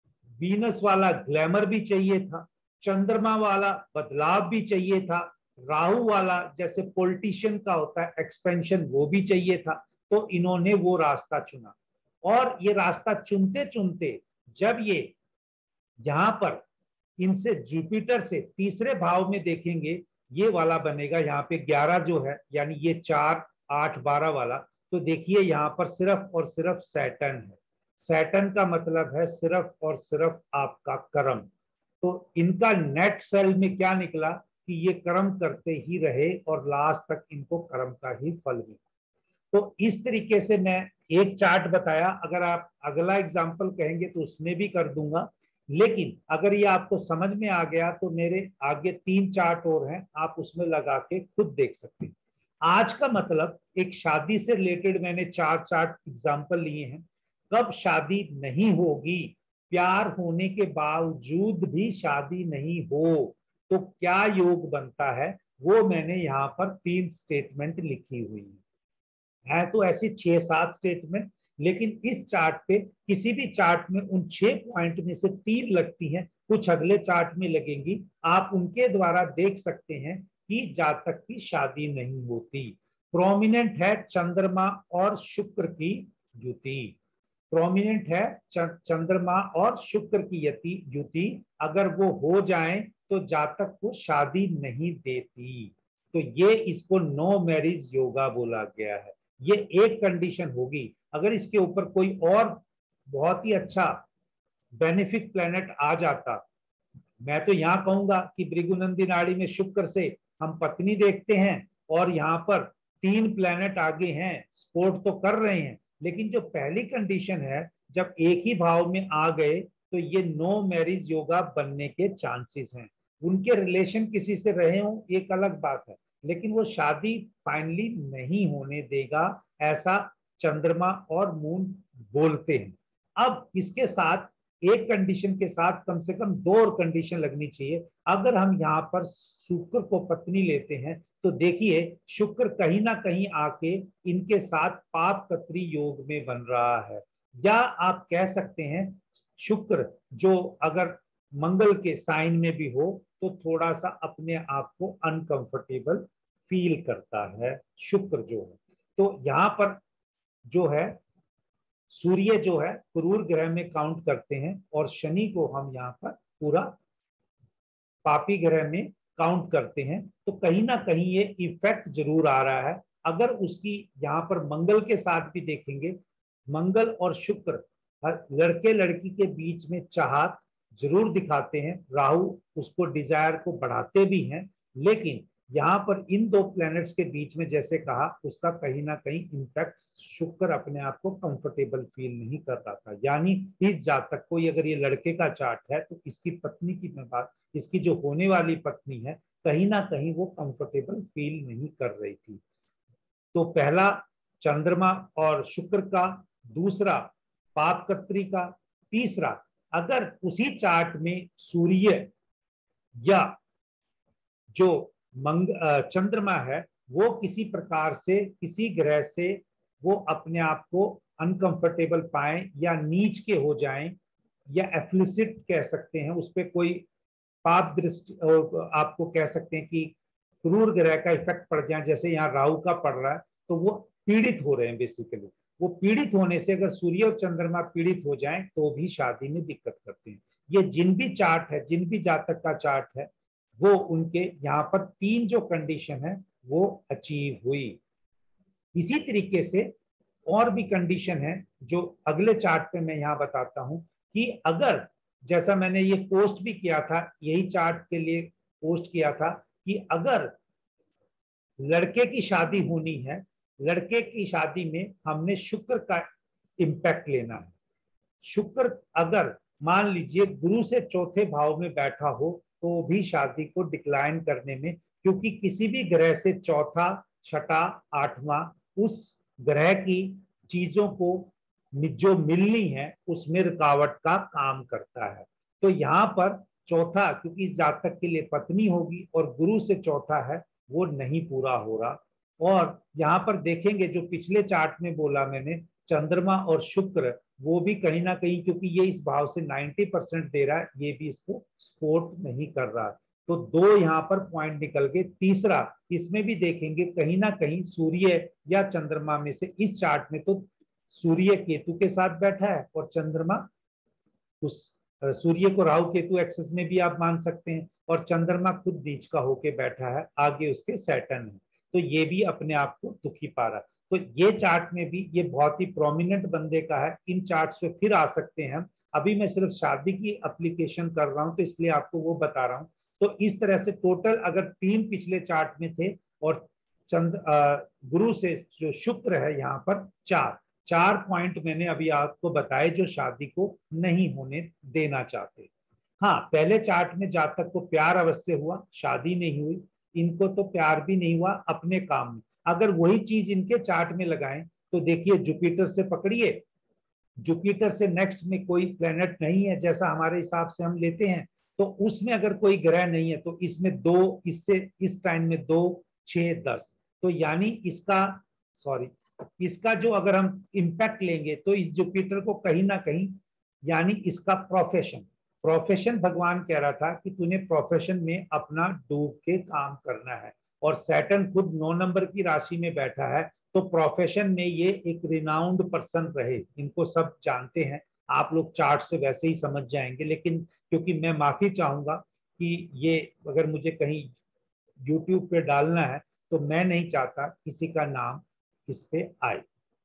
वीनस वाला ग्लैमर भी चाहिए था, चंद्रमा वाला बदलाव भी चाहिए था, राहु वाला जैसे पॉलिटिशियन का होता है एक्सपेंशन, वो भी चाहिए था। तो इन्होंने वो रास्ता चुना, और ये रास्ता चुनते चुनते जब ये यहां पर इनसे जुपिटर से तीसरे भाव में देखेंगे, ये वाला बनेगा यहाँ पे ग्यारह जो है, यानी ये चार आठ बारह वाला, तो देखिए यहाँ पर सिर्फ और सिर्फ सैटर्न है। सैटर्न का मतलब है सिर्फ और सिर्फ आपका कर्म। तो इनका नेट सेल में क्या निकला कि ये कर्म करते ही रहे और लास्ट तक इनको कर्म का ही फल मिला। तो इस तरीके से मैं एक चार्ट बताया, अगर आप अगला एग्जाम्पल कहेंगे तो उसमें भी कर दूंगा, लेकिन अगर ये आपको समझ में आ गया तो मेरे आगे तीन चार्ट और हैं, आप उसमें लगा के खुद देख सकते हैं। आज का मतलब एक शादी से रिलेटेड मैंने चार चार्ट एग्जाम्पल लिए हैं। कब शादी नहीं होगी, प्यार होने के बावजूद भी शादी नहीं हो तो क्या योग बनता है, वो मैंने यहाँ पर तीन स्टेटमेंट लिखी हुई है। है तो ऐसी छह सात स्टेटमेंट, लेकिन इस चार्ट पे किसी भी चार्ट में उन छह पॉइंट में से तीन लगती हैं, कुछ अगले चार्ट में लगेंगी। आप उनके द्वारा देख सकते हैं कि जातक की शादी नहीं होती। प्रोमिनेंट है चंद्रमा और शुक्र की युति, प्रोमिनेंट है चंद्रमा और शुक्र की यति युति, अगर वो हो जाए तो जातक को शादी नहीं देती। तो ये इसको नो मैरिज योगा बोला गया है। ये एक कंडीशन होगी, अगर इसके ऊपर कोई और बहुत ही अच्छा बेनिफिक प्लेनेट आ जाता। मैं तो यहाँ कहूंगा कि भृगुनंदी नाड़ी में शुक्र से हम पत्नी देखते हैं, और यहाँ पर तीन प्लेनेट आगे हैं, सपोर्ट तो कर रहे हैं, लेकिन जो पहली कंडीशन है जब एक ही भाव में आ गए तो ये नो मैरिज योगा बनने के चांसेस हैं। उनके रिलेशन किसी से रहे हो एक अलग बात है, लेकिन वो शादी फाइनली नहीं होने देगा, ऐसा चंद्रमा और मून बोलते हैं। अब इसके साथ एक कंडीशन के साथ कम से कम दो और कंडीशन लगनी चाहिए। अगर हम यहाँ पर शुक्र को पत्नी लेते हैं तो देखिए शुक्र कहीं ना कहीं आके इनके साथ पाप कत्री योग में बन रहा है, या आप कह सकते हैं शुक्र जो अगर मंगल के साइन में भी हो तो थोड़ा सा अपने आप को अनकंफर्टेबल फील करता है शुक्र जो है। तो यहाँ पर जो है सूर्य जो है क्रूर ग्रह में काउंट करते हैं और शनि को हम यहाँ पर पूरा पापी ग्रह में काउंट करते हैं। तो कहीं ना कहीं ये इफेक्ट जरूर आ रहा है। अगर उसकी यहाँ पर मंगल के साथ भी देखेंगे, मंगल और शुक्र लड़के लड़की के बीच में चाहत जरूर दिखाते हैं, राहु उसको डिजायर को बढ़ाते भी हैं, लेकिन यहाँ पर इन दो प्लैनेट्स के बीच में जैसे कहा उसका कहीं ना कहीं इम्पैक्ट शुक्र अपने आप को कंफर्टेबल फील नहीं कर रहा था। यानी इस जातक को अगर ये लड़के का चार्ट है तो इसकी पत्नी की मैं बात, इसकी जो होने वाली पत्नी है कहीं ना कहीं वो कंफर्टेबल फील नहीं कर रही थी। तो पहला चंद्रमा और शुक्र का, दूसरा पापकत्री का, तीसरा अगर उसी चार्ट में सूर्य या जो मंग चंद्रमा है वो किसी प्रकार से किसी ग्रह से वो अपने आप को अनकंफर्टेबल पाए या नीच के हो जाएं या एफ्लिसिट कह सकते हैं, उस पर कोई पाप दृष्टि आपको कह सकते हैं कि क्रूर ग्रह का इफेक्ट पड़ जाए, जैसे यहाँ राहु का पड़ रहा है, तो वो पीड़ित हो रहे हैं। बेसिकली वो पीड़ित होने से अगर सूर्य और चंद्रमा पीड़ित हो जाएं तो भी शादी में दिक्कत करते हैं। ये जिन भी चार्ट है, जिन भी जातक का चार्ट है, वो उनके यहाँ पर तीन जो कंडीशन है वो अचीव हुई। इसी तरीके से और भी कंडीशन है जो अगले चार्ट पे मैं यहाँ बताता हूं कि अगर जैसा मैंने ये पोस्ट भी किया था, यही चार्ट के लिए पोस्ट किया था कि अगर लड़के की शादी होनी है, लड़के की शादी में हमने शुक्र का इम्पैक्ट लेना है। शुक्र अगर मान लीजिए गुरु से चौथे भाव में बैठा हो तो भी शादी को डिक्लाइन करने में, क्योंकि किसी भी ग्रह से चौथा, छठा, आठवां उस ग्रह की चीजों को जो मिलनी है उसमें रुकावट का काम करता है। तो यहाँ पर चौथा, क्योंकि इस जातक के लिए पत्नी होगी और गुरु से चौथा है, वो नहीं पूरा हो रहा। और यहाँ पर देखेंगे जो पिछले चार्ट में बोला मैंने, चंद्रमा और शुक्र वो भी कहीं ना कहीं, क्योंकि ये इस भाव से नब्बे परसेंट दे रहा है, ये भी इसको सपोर्ट नहीं कर रहा। तो दो यहाँ पर पॉइंट निकल गए। तीसरा इसमें भी देखेंगे कहीं ना कहीं सूर्य या चंद्रमा में से, इस चार्ट में तो सूर्य केतु के साथ बैठा है और चंद्रमा उस सूर्य को राहु केतु एक्सेस में भी आप मान सकते हैं, और चंद्रमा खुद नीच का होके बैठा है, आगे उसके सैटर्न है, तो ये भी अपने आप को दुखी पा रहा है। तो ये चार्ट में भी ये बहुत ही प्रोमिनेंट बंदे का है। इन चार्ट्स पे फिर आ सकते हैं हम, अभी मैं सिर्फ शादी की एप्लीकेशन कर रहा हूं तो इसलिए आपको वो बता रहा हूं। तो इस तरह से टोटल अगर तीन पिछले चार्ट में थे और चंद्र गुरु से जो शुक्र है यहाँ पर चार चार पॉइंट मैंने अभी आपको बताए जो शादी को नहीं होने देना चाहते। हाँ, पहले चार्ट में जातक को प्यार अवश्य हुआ, शादी नहीं हुई, इनको तो प्यार भी नहीं हुआ अपने काम में। अगर वही चीज इनके चार्ट में लगाएं तो देखिए जुपिटर से पकड़िए, जुपिटर से नेक्स्ट में कोई प्लेनेट नहीं है जैसा हमारे हिसाब से हम लेते हैं, तो उसमें अगर कोई ग्रह नहीं है तो इसमें दो, इससे इस टाइम में दो, छह, दस, तो यानी इसका सॉरी इसका जो अगर हम इम्पैक्ट लेंगे तो इस जुपिटर को कहीं ना कहीं, यानी इसका प्रोफेशन प्रोफेशन भगवान कह रहा था कि तूने प्रोफेशन में अपना डूब के काम करना है, और सैटर्न खुद नौ नंबर की राशि में बैठा है, तो प्रोफेशन में ये एक रिनाउंड पर्सन रहे, इनको सब जानते हैं। आप लोग चार्ट से वैसे ही समझ जाएंगे, लेकिन क्योंकि मैं माफी चाहूंगा कि ये अगर मुझे कहीं यूट्यूब पे डालना है तो मैं नहीं चाहता किसी का नाम इस पे आए।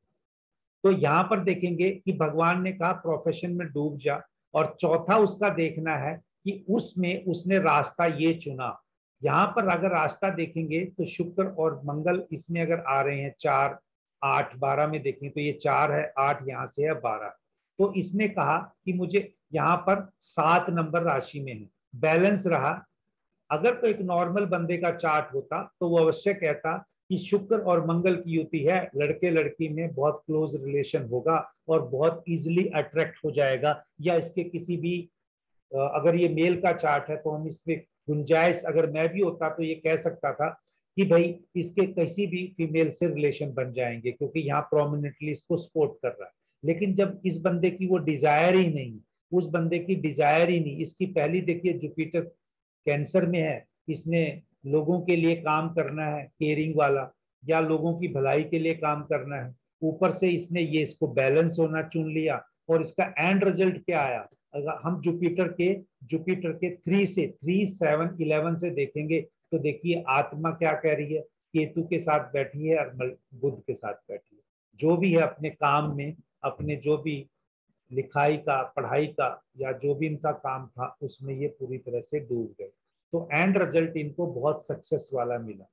तो यहाँ पर देखेंगे कि भगवान ने कहा प्रोफेशन में डूब जा, और चौथा उसका देखना है कि उसमें उसने रास्ता ये चुना। यहाँ पर अगर रास्ता देखेंगे तो शुक्र और मंगल इसमें अगर आ रहे हैं चार, आठ, बारह में देखें तो ये चार है, आठ यहाँ से है, बारह, तो इसने कहा कि मुझे यहाँ पर सात नंबर राशि में है, बैलेंस रहा। अगर तो एक नॉर्मल बंदे का चार्ट होता तो वो अवश्य कहता कि शुक्र और मंगल की युति है, लड़के लड़की में बहुत क्लोज रिलेशन होगा और बहुत इजीली अट्रैक्ट हो जाएगा, या इसके किसी भी, अगर ये मेल का चार्ट है तो हम इसमें गुंजाइश, अगर मैं भी होता तो ये कह सकता था कि भाई इसके किसी भी फीमेल से रिलेशन बन जाएंगे, क्योंकि यहाँ प्रोमिनेंटली इसको सपोर्ट कर रहा है। लेकिन जब इस बंदे की वो डिजायर ही नहीं, उस बंदे की डिजायर ही नहीं। इसकी पहली देखिए जुपिटर कैंसर में है, इसने लोगों के लिए काम करना है, केयरिंग वाला, या लोगों की भलाई के लिए काम करना है। ऊपर से इसने ये इसको बैलेंस होना चुन लिया, और इसका एंड रिजल्ट क्या आया? अगर हम जुपिटर के जुपिटर के थ्री से थ्री सेवन इलेवन से देखेंगे तो देखिए आत्मा क्या कह रही है, केतु के साथ बैठी है और बुध के साथ बैठी है। जो भी है अपने काम में, अपने जो भी लिखाई का, पढ़ाई का, या जो भी इनका काम था उसमें ये पूरी तरह से डूब गए। तो एंड रिजल्ट इनको बहुत सक्सेस वाला मिला।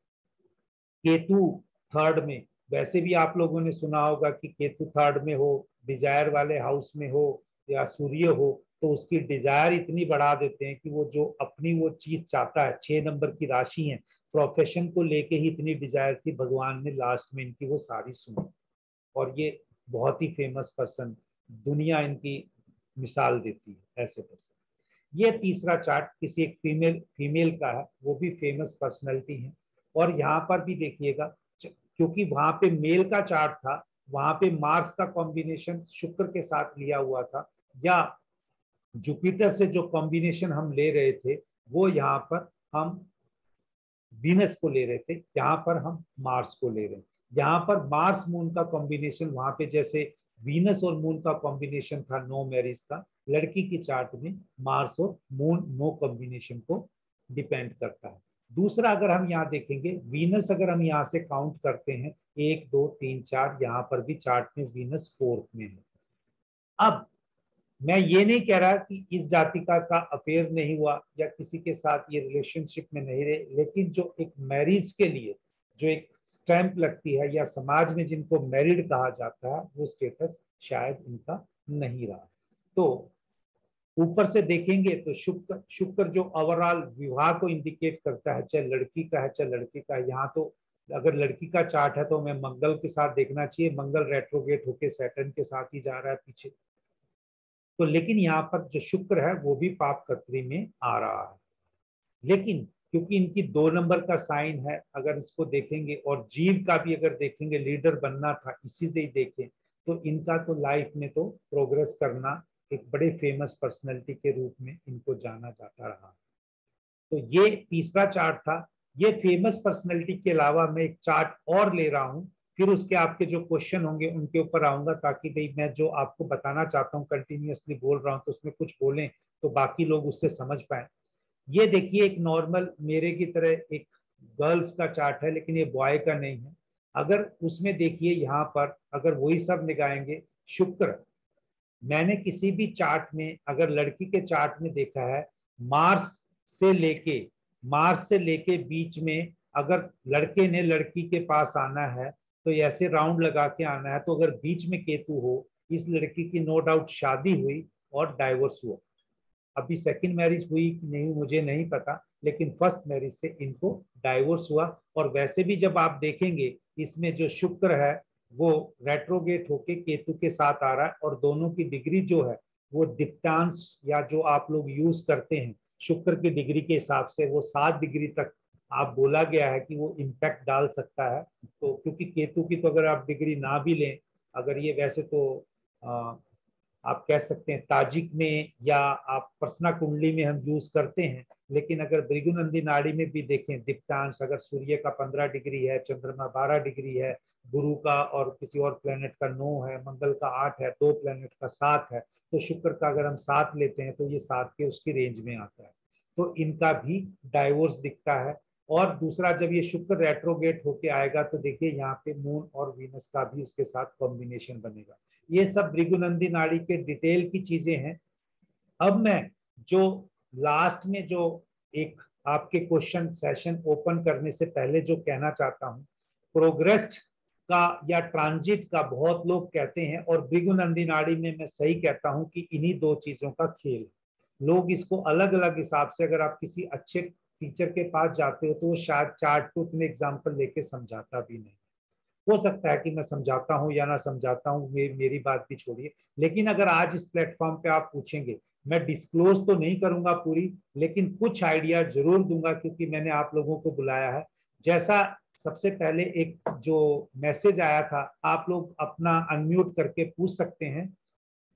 केतु थर्ड में, वैसे भी आप लोगों ने सुना होगा कि केतु थर्ड में हो, डिजायर वाले हाउस में हो या सूर्य हो, तो उसकी डिजायर इतनी बढ़ा देते हैं कि वो जो अपनी वो चीज चाहता है, छह नंबर की राशि है, प्रोफेशन को लेके ही इतनी डिजायर थी, भगवान ने लास्ट में इनकी वो सारी सुनी। और ये बहुत ही फेमस पर्सन, दुनिया इनकी मिसाल देती है ऐसे पर्सन। ये तीसरा चार्ट किसी एक फीमेल फीमेल का है, वो भी फेमस पर्सनैलिटी है। और यहाँ पर भी देखिएगा, क्योंकि वहां पे मेल का चार्ट था, वहां पे मार्स का कॉम्बिनेशन शुक्र के साथ लिया हुआ था, या जुपिटर से जो कॉम्बिनेशन हम ले रहे थे वो यहाँ पर हम वीनस को ले रहे थे, यहाँ पर हम मार्स को ले रहे हैं। यहाँ पर मार्स मून का कॉम्बिनेशन, वहां पे जैसे वीनस और मून का कॉम्बिनेशन था नो मैरिज का, लड़की की चार्ट में मार्स और मून नो कॉम्बिनेशन को डिपेंड करता है। दूसरा अगर हम यहाँ देखेंगे, वीनस अगर हम यहाँ से काउंट करते हैं, एक दो तीन चार, यहाँ पर भी चार्ट में वीनस फोर्थ में है। अब मैं ये नहीं कह रहा कि इस जातिका का अफेयर नहीं हुआ या किसी के साथ ये रिलेशनशिप में नहीं रहे, लेकिन जो एक मैरिज के लिए जो एक स्टैंप लगती है, या समाज में जिनको मैरिड कहा जाता है, वो स्टेटस शायद इनका नहीं रहा। तो ऊपर से देखेंगे तो शुक्र शुक्र जो ओवरऑल विवाह को इंडिकेट करता है, चाहे लड़की का है चाहे लड़के का है। यहाँ तो अगर लड़की का चार्ट है तो हमें मंगल के साथ देखना चाहिए, मंगल रेट्रोगेट होके सैटर्न के साथ ही जा रहा है पीछे। तो लेकिन यहाँ पर जो शुक्र है वो भी पाप कत्री में आ रहा है। लेकिन क्योंकि इनकी दो नंबर का साइन है, अगर इसको देखेंगे, और जीव का भी अगर देखेंगे, लीडर बनना था इसी से ही देखें, तो इनका तो लाइफ में तो प्रोग्रेस करना, एक बड़े फेमस पर्सनैलिटी के रूप में इनको जाना जाता रहा। तो ये तीसरा चार्ट था। ये फेमस पर्सनैलिटी के अलावा मैं एक चार्ट और ले रहा हूँ, फिर उसके आपके जो क्वेश्चन होंगे उनके ऊपर आऊंगा, ताकि भाई मैं जो आपको बताना चाहता हूँ कंटिन्यूअसली बोल रहा हूँ तो उसमें कुछ बोलें तो बाकी लोग उससे समझ पाए। ये देखिए एक नॉर्मल मेरे की तरह एक गर्ल्स का चार्ट है, लेकिन ये बॉय का नहीं है। अगर उसमें देखिए यहाँ पर अगर वही सब निगाहेंगे, शुक्र, मैंने किसी भी चार्ट में अगर लड़की के चार्ट में देखा है, मार्स से लेके मार्स से लेके बीच में अगर लड़के ने लड़की के पास आना है तो ऐसे राउंड लगा के आना है, तो अगर बीच में केतु हो, इस लड़की की नो डाउट शादी हुई और डाइवोर्स हुआ। अभी सेकंड मैरिज हुई कि नहीं मुझे नहीं पता, लेकिन फर्स्ट मैरिज से इनको डाइवोर्स हुआ। और वैसे भी जब आप देखेंगे इसमें जो शुक्र है वो रेट्रोगेट होके केतु के साथ आ रहा है, और दोनों की डिग्री जो है वो दिप्तांश, या जो आप लोग यूज करते हैं शुक्र की डिग्री के हिसाब से, वो सात डिग्री तक आप बोला गया है कि वो इम्पैक्ट डाल सकता है। तो क्योंकि केतु की तो अगर आप डिग्री ना भी लें, अगर ये वैसे तो आ, आप कह सकते हैं ताजिक में या आप प्रश्ना कुंडली में हम यूज करते हैं, लेकिन अगर भृगुनंदी नाड़ी में भी देखें दिप्तांश, अगर सूर्य का पंद्रह डिग्री है, चंद्रमा बारह डिग्री है, गुरु का और किसी और प्लेनेट का नौ है, मंगल का आठ है, दो प्लेनेट का सात है, तो शुक्र का अगर हम सात लेते हैं तो ये सात के उसकी रेंज में आता है। तो इनका भी डाइवोर्स दिखता है। और दूसरा, जब ये शुक्र रेट्रोगेट होके आएगा तो देखिए यहाँ पे मून और वीनस का भी उसके साथ कॉम्बिनेशन बनेगा। ये सब भृगुनंदी नाड़ी के डिटेल की चीजें हैं। अब मैं जो लास्ट में जो एक आपके क्वेश्चन सेशन ओपन करने से पहले जो कहना चाहता हूं, प्रोग्रेस का या ट्रांजिट का बहुत लोग कहते हैं, और भृगुनंदी नाड़ी में मैं सही कहता हूं कि इन्हीं दो चीजों का खेल। लोग इसको अलग अलग हिसाब से, अगर आप किसी अच्छे टीचर के पास जाते हो तो वो शायद चार्ट को उतने एग्जाम्पल लेके समझाता भी नहीं। हो सकता है कि मैं समझाता हूँ या ना समझाता हूँ, मे, मेरी बात भी छोड़िए, लेकिन अगर आज इस प्लेटफॉर्म पे आप पूछेंगे, मैं डिस्क्लोज तो नहीं करूंगा पूरी, लेकिन कुछ आइडिया जरूर दूंगा, क्योंकि मैंने आप लोगों को बुलाया है। जैसा सबसे पहले एक जो मैसेज आया था, आप लोग अपना अनम्यूट करके पूछ सकते हैं।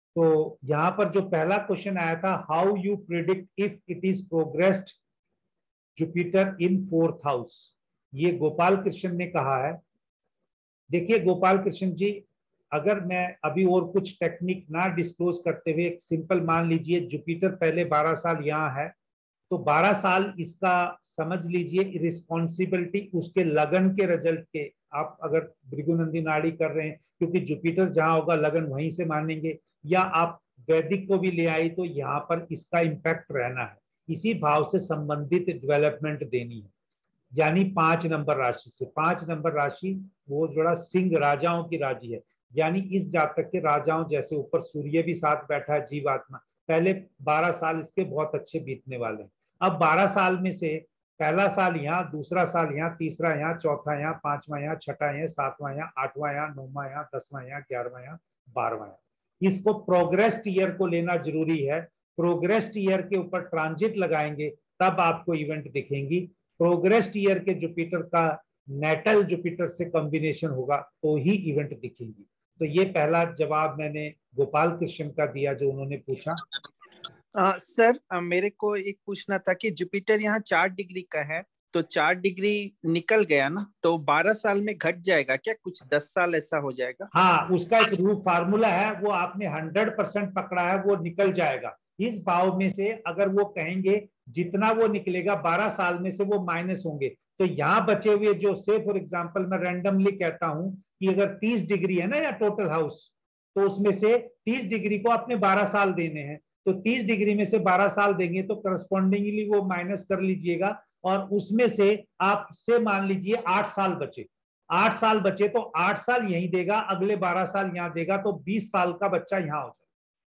तो यहाँ पर जो पहला क्वेश्चन आया था, how you predict if it is progressed Jupiter in fourth house, ये गोपाल कृष्ण ने कहा है। देखिए गोपाल कृष्ण जी, अगर मैं अभी और कुछ टेक्निक ना डिस्क्लोज करते हुए एक सिंपल मान लीजिए, जुपिटर पहले बारह साल यहाँ है, तो बारह साल इसका समझ लीजिए रिस्पॉन्सिबिलिटी उसके लगन के रिजल्ट के, आप अगर भृगुनंदी नाड़ी कर रहे हैं, क्योंकि जुपिटर जहां होगा लगन वहीं से मानेंगे, या आप वैदिक को भी ले आई तो यहाँ पर इसका इम्पैक्ट रहना है, इसी भाव से संबंधित डेवलपमेंट देनी है। यानी पांच नंबर राशि से, पांच नंबर राशि वो जोड़ा सिंह राजाओं की राशि है, यानी इस जातक के राजाओं जैसे, ऊपर सूर्य भी साथ बैठा है जीवात्मा, पहले बारह साल इसके बहुत अच्छे बीतने वाले हैं। अब बारह साल में से पहला साल यहाँ, दूसरा साल यहाँ, तीसरा यहाँ, चौथा यहाँ, पांचवा यहाँ, छठा यहाँ, सातवां यहाँ, आठवां यहाँ, नौवां यहाँ, दसवां यहाँ, ग्यारहवां यहाँ, बारहवां यहाँ। इसको प्रोग्रेस्ड ईयर को लेना जरूरी है। प्रोग्रेस्ड ईयर के ऊपर ट्रांजिट लगाएंगे तब आपको इवेंट दिखेंगी। प्रोग्रेस्ड ईयर के जुपिटर का नेटल जुपिटर से कॉम्बिनेशन होगा तो ही इवेंट दिखेंगी। तो ये पहला जवाब मैंने गोपाल कृष्ण का दिया जो उन्होंने पूछा। आ, सर आ, मेरे को एक पूछना था कि जुपिटर यहाँ चार डिग्री का है, तो चार डिग्री निकल गया ना, तो बारह साल में घट जाएगा क्या, कुछ दस साल ऐसा हो जाएगा? हाँ, उसका एक रूप फार्मूला है, वो आपने हंड्रेड परसेंट पकड़ा है, वो निकल जाएगा इस भाव में से। अगर वो कहेंगे जितना वो निकलेगा बारह साल में से वो माइनस होंगे, तो यहाँ बचे हुए जो, से फॉर एग्जांपल मैं रैंडमली कहता हूं कि अगर तीस डिग्री है ना या टोटल हाउस, तो उसमें से तीस डिग्री को आपने बारह साल देने हैं, तो तीस डिग्री में से बारह साल देंगे तो करस्पॉन्डिंगली वो माइनस कर लीजिएगा, और उसमें से आप से मान लीजिए आठ साल बचे, आठ साल बचे तो आठ साल यहीं देगा, अगले बारह साल यहां देगा, तो बीस साल का बच्चा यहां हो जाएगा।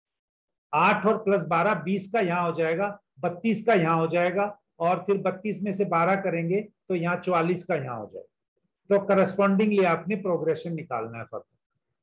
आठ और प्लस बारह, बीस का यहां हो जाएगा, बत्तीस का यहां हो जाएगा, और फिर बत्तीस में से बारह करेंगे तो यहाँ चौवालीस का यहां हो जाएगा। तो करस्पॉन्डिंगली आपने प्रोग्रेशन निकालना है further.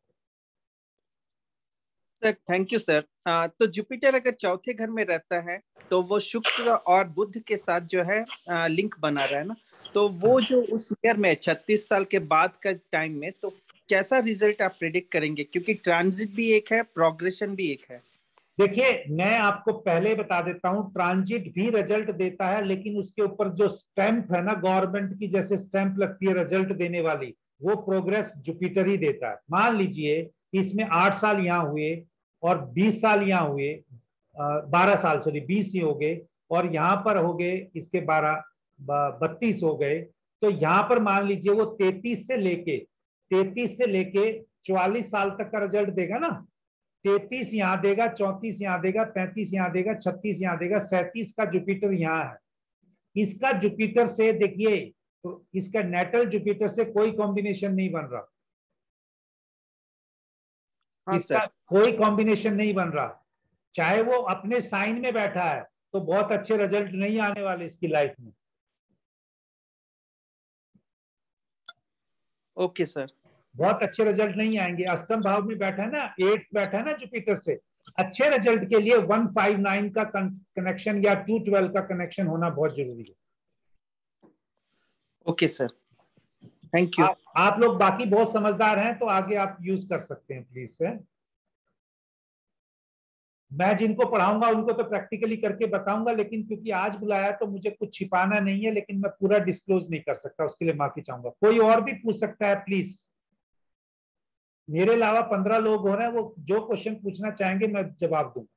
Sir thank you sir. आ, तो जुपिटर अगर चौथे घर में रहता है तो वो शुक्र और बुध के साथ जो है आ, लिंक बना रहा है ना, तो वो जो उस ईयर में छत्तीस साल के बाद का टाइम में, तो कैसा रिजल्ट आप प्रेडिक्ट करेंगे, क्योंकि ट्रांजिट भी एक है, प्रोग्रेशन भी एक है। देखिए मैं आपको पहले बता देता हूं, ट्रांजिट भी रिजल्ट देता है, लेकिन उसके ऊपर जो स्टैंप है ना, गवर्नमेंट की जैसे स्टैंप लगती है रिजल्ट देने वाली, वो प्रोग्रेस जुपिटर ही देता है। मान लीजिए इसमें आठ साल यहाँ हुए और बीस साल यहाँ हुए, बारह साल सॉरी बीस ही हो गए, और यहाँ पर हो गए इसके बारह बत्तीस हो गए, तो यहाँ पर मान लीजिए वो तैतीस से लेके तैतीस से लेके चौवालीस साल तक का रिजल्ट देगा ना। तैतीस यहाँ देगा, चौंतीस यहाँ देगा, पैंतीस यहाँ देगा, छत्तीस यहाँ देगा, सैंतीस का जुपिटर यहाँ है। इसका जुपिटर से देखिए, तो इसका नेटल जुपिटर से कोई कॉम्बिनेशन नहीं बन रहा। हाँ, इसका सर। कोई कॉम्बिनेशन नहीं बन रहा, चाहे वो अपने साइन में बैठा है तो बहुत अच्छे रिजल्ट नहीं आने वाले इसकी लाइफ में। ओके सर, बहुत अच्छे रिजल्ट नहीं आएंगे। अष्टम भाव में बैठा है ना, एट बैठा है ना जुपिटर से, अच्छे रिजल्ट के लिए वन फाइव नाइन का कनेक्शन या टू ट्वेल्व का कनेक्शन होना बहुत जरूरी है। Okay sir, thank you. आप, आप लोग बाकी बहुत समझदार हैं तो आगे आप यूज कर सकते हैं प्लीज से। मैं जिनको पढ़ाऊंगा उनको तो प्रैक्टिकली करके बताऊंगा, लेकिन क्योंकि आज बुलाया तो मुझे कुछ छिपाना नहीं है, लेकिन मैं पूरा डिस्क्लोज नहीं कर सकता, उसके लिए माफी चाहूंगा। कोई और भी पूछ सकता है प्लीज। मेरे अलावा पंद्रह लोग हो रहे हैं, वो जो क्वेश्चन पूछना चाहेंगे मैं जवाब दूंगा।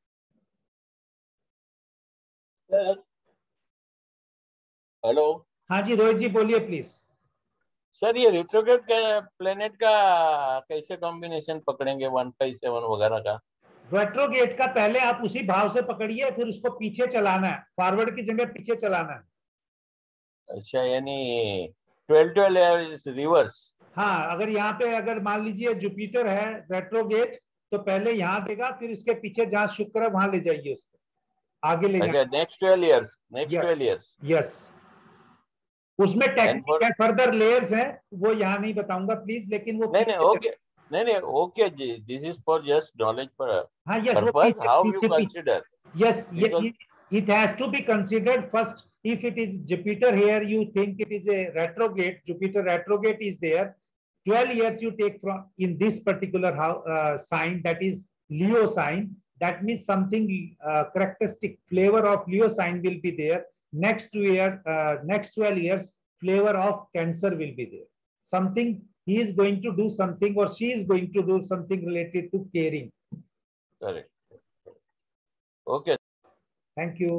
हेलो। हाँ जी रोहित जी बोलिए प्लीज। सर ये रिट्रोग्रेड प्लेनेट का कैसे कॉम्बिनेशन पकड़ेंगे, वन फाइव सेवन वगैरह का? रेट्रोगेट का पहले आप उसी भाव से पकड़िए, फिर उसको पीछे चलाना है, फॉरवर्ड की जगह पीछे चलाना है। अच्छा, यानी ट्वेल्व ट्वेल्व रिवर्स। हाँ, अगर यहाँ पे अगर मान लीजिए जुपिटर है रेट्रोगेट, तो पहले यहाँ देगा, फिर इसके पीछे जहाँ शुक्र है वहां ले जाइए, उसको आगे ले जाइए। Next twelve years next twelve years yes, उसमें टेक्निक है, फर्दर लेयर्स हैं, वो यहाँ नहीं बताऊंगा प्लीज, लेकिन वो नहीं नहीं ओके नहीं नहीं ओके जी, this is for just knowledge पर। हाँ यस, वो purpose, how you consider? Yes, it, it has to be considered first. If it is Jupiter here, you think it is a retrograde. Jupiter retrograde is there. twelve years you take from in this particular uh, sign, that is Leo sign. That means something uh, characteristic flavor of Leo sign will be there. Next two year, uh, next twelve years, flavor of Cancer will be there. Something he is going to do something, or she is going to do something related to caring. Correct. Okay. Thank you.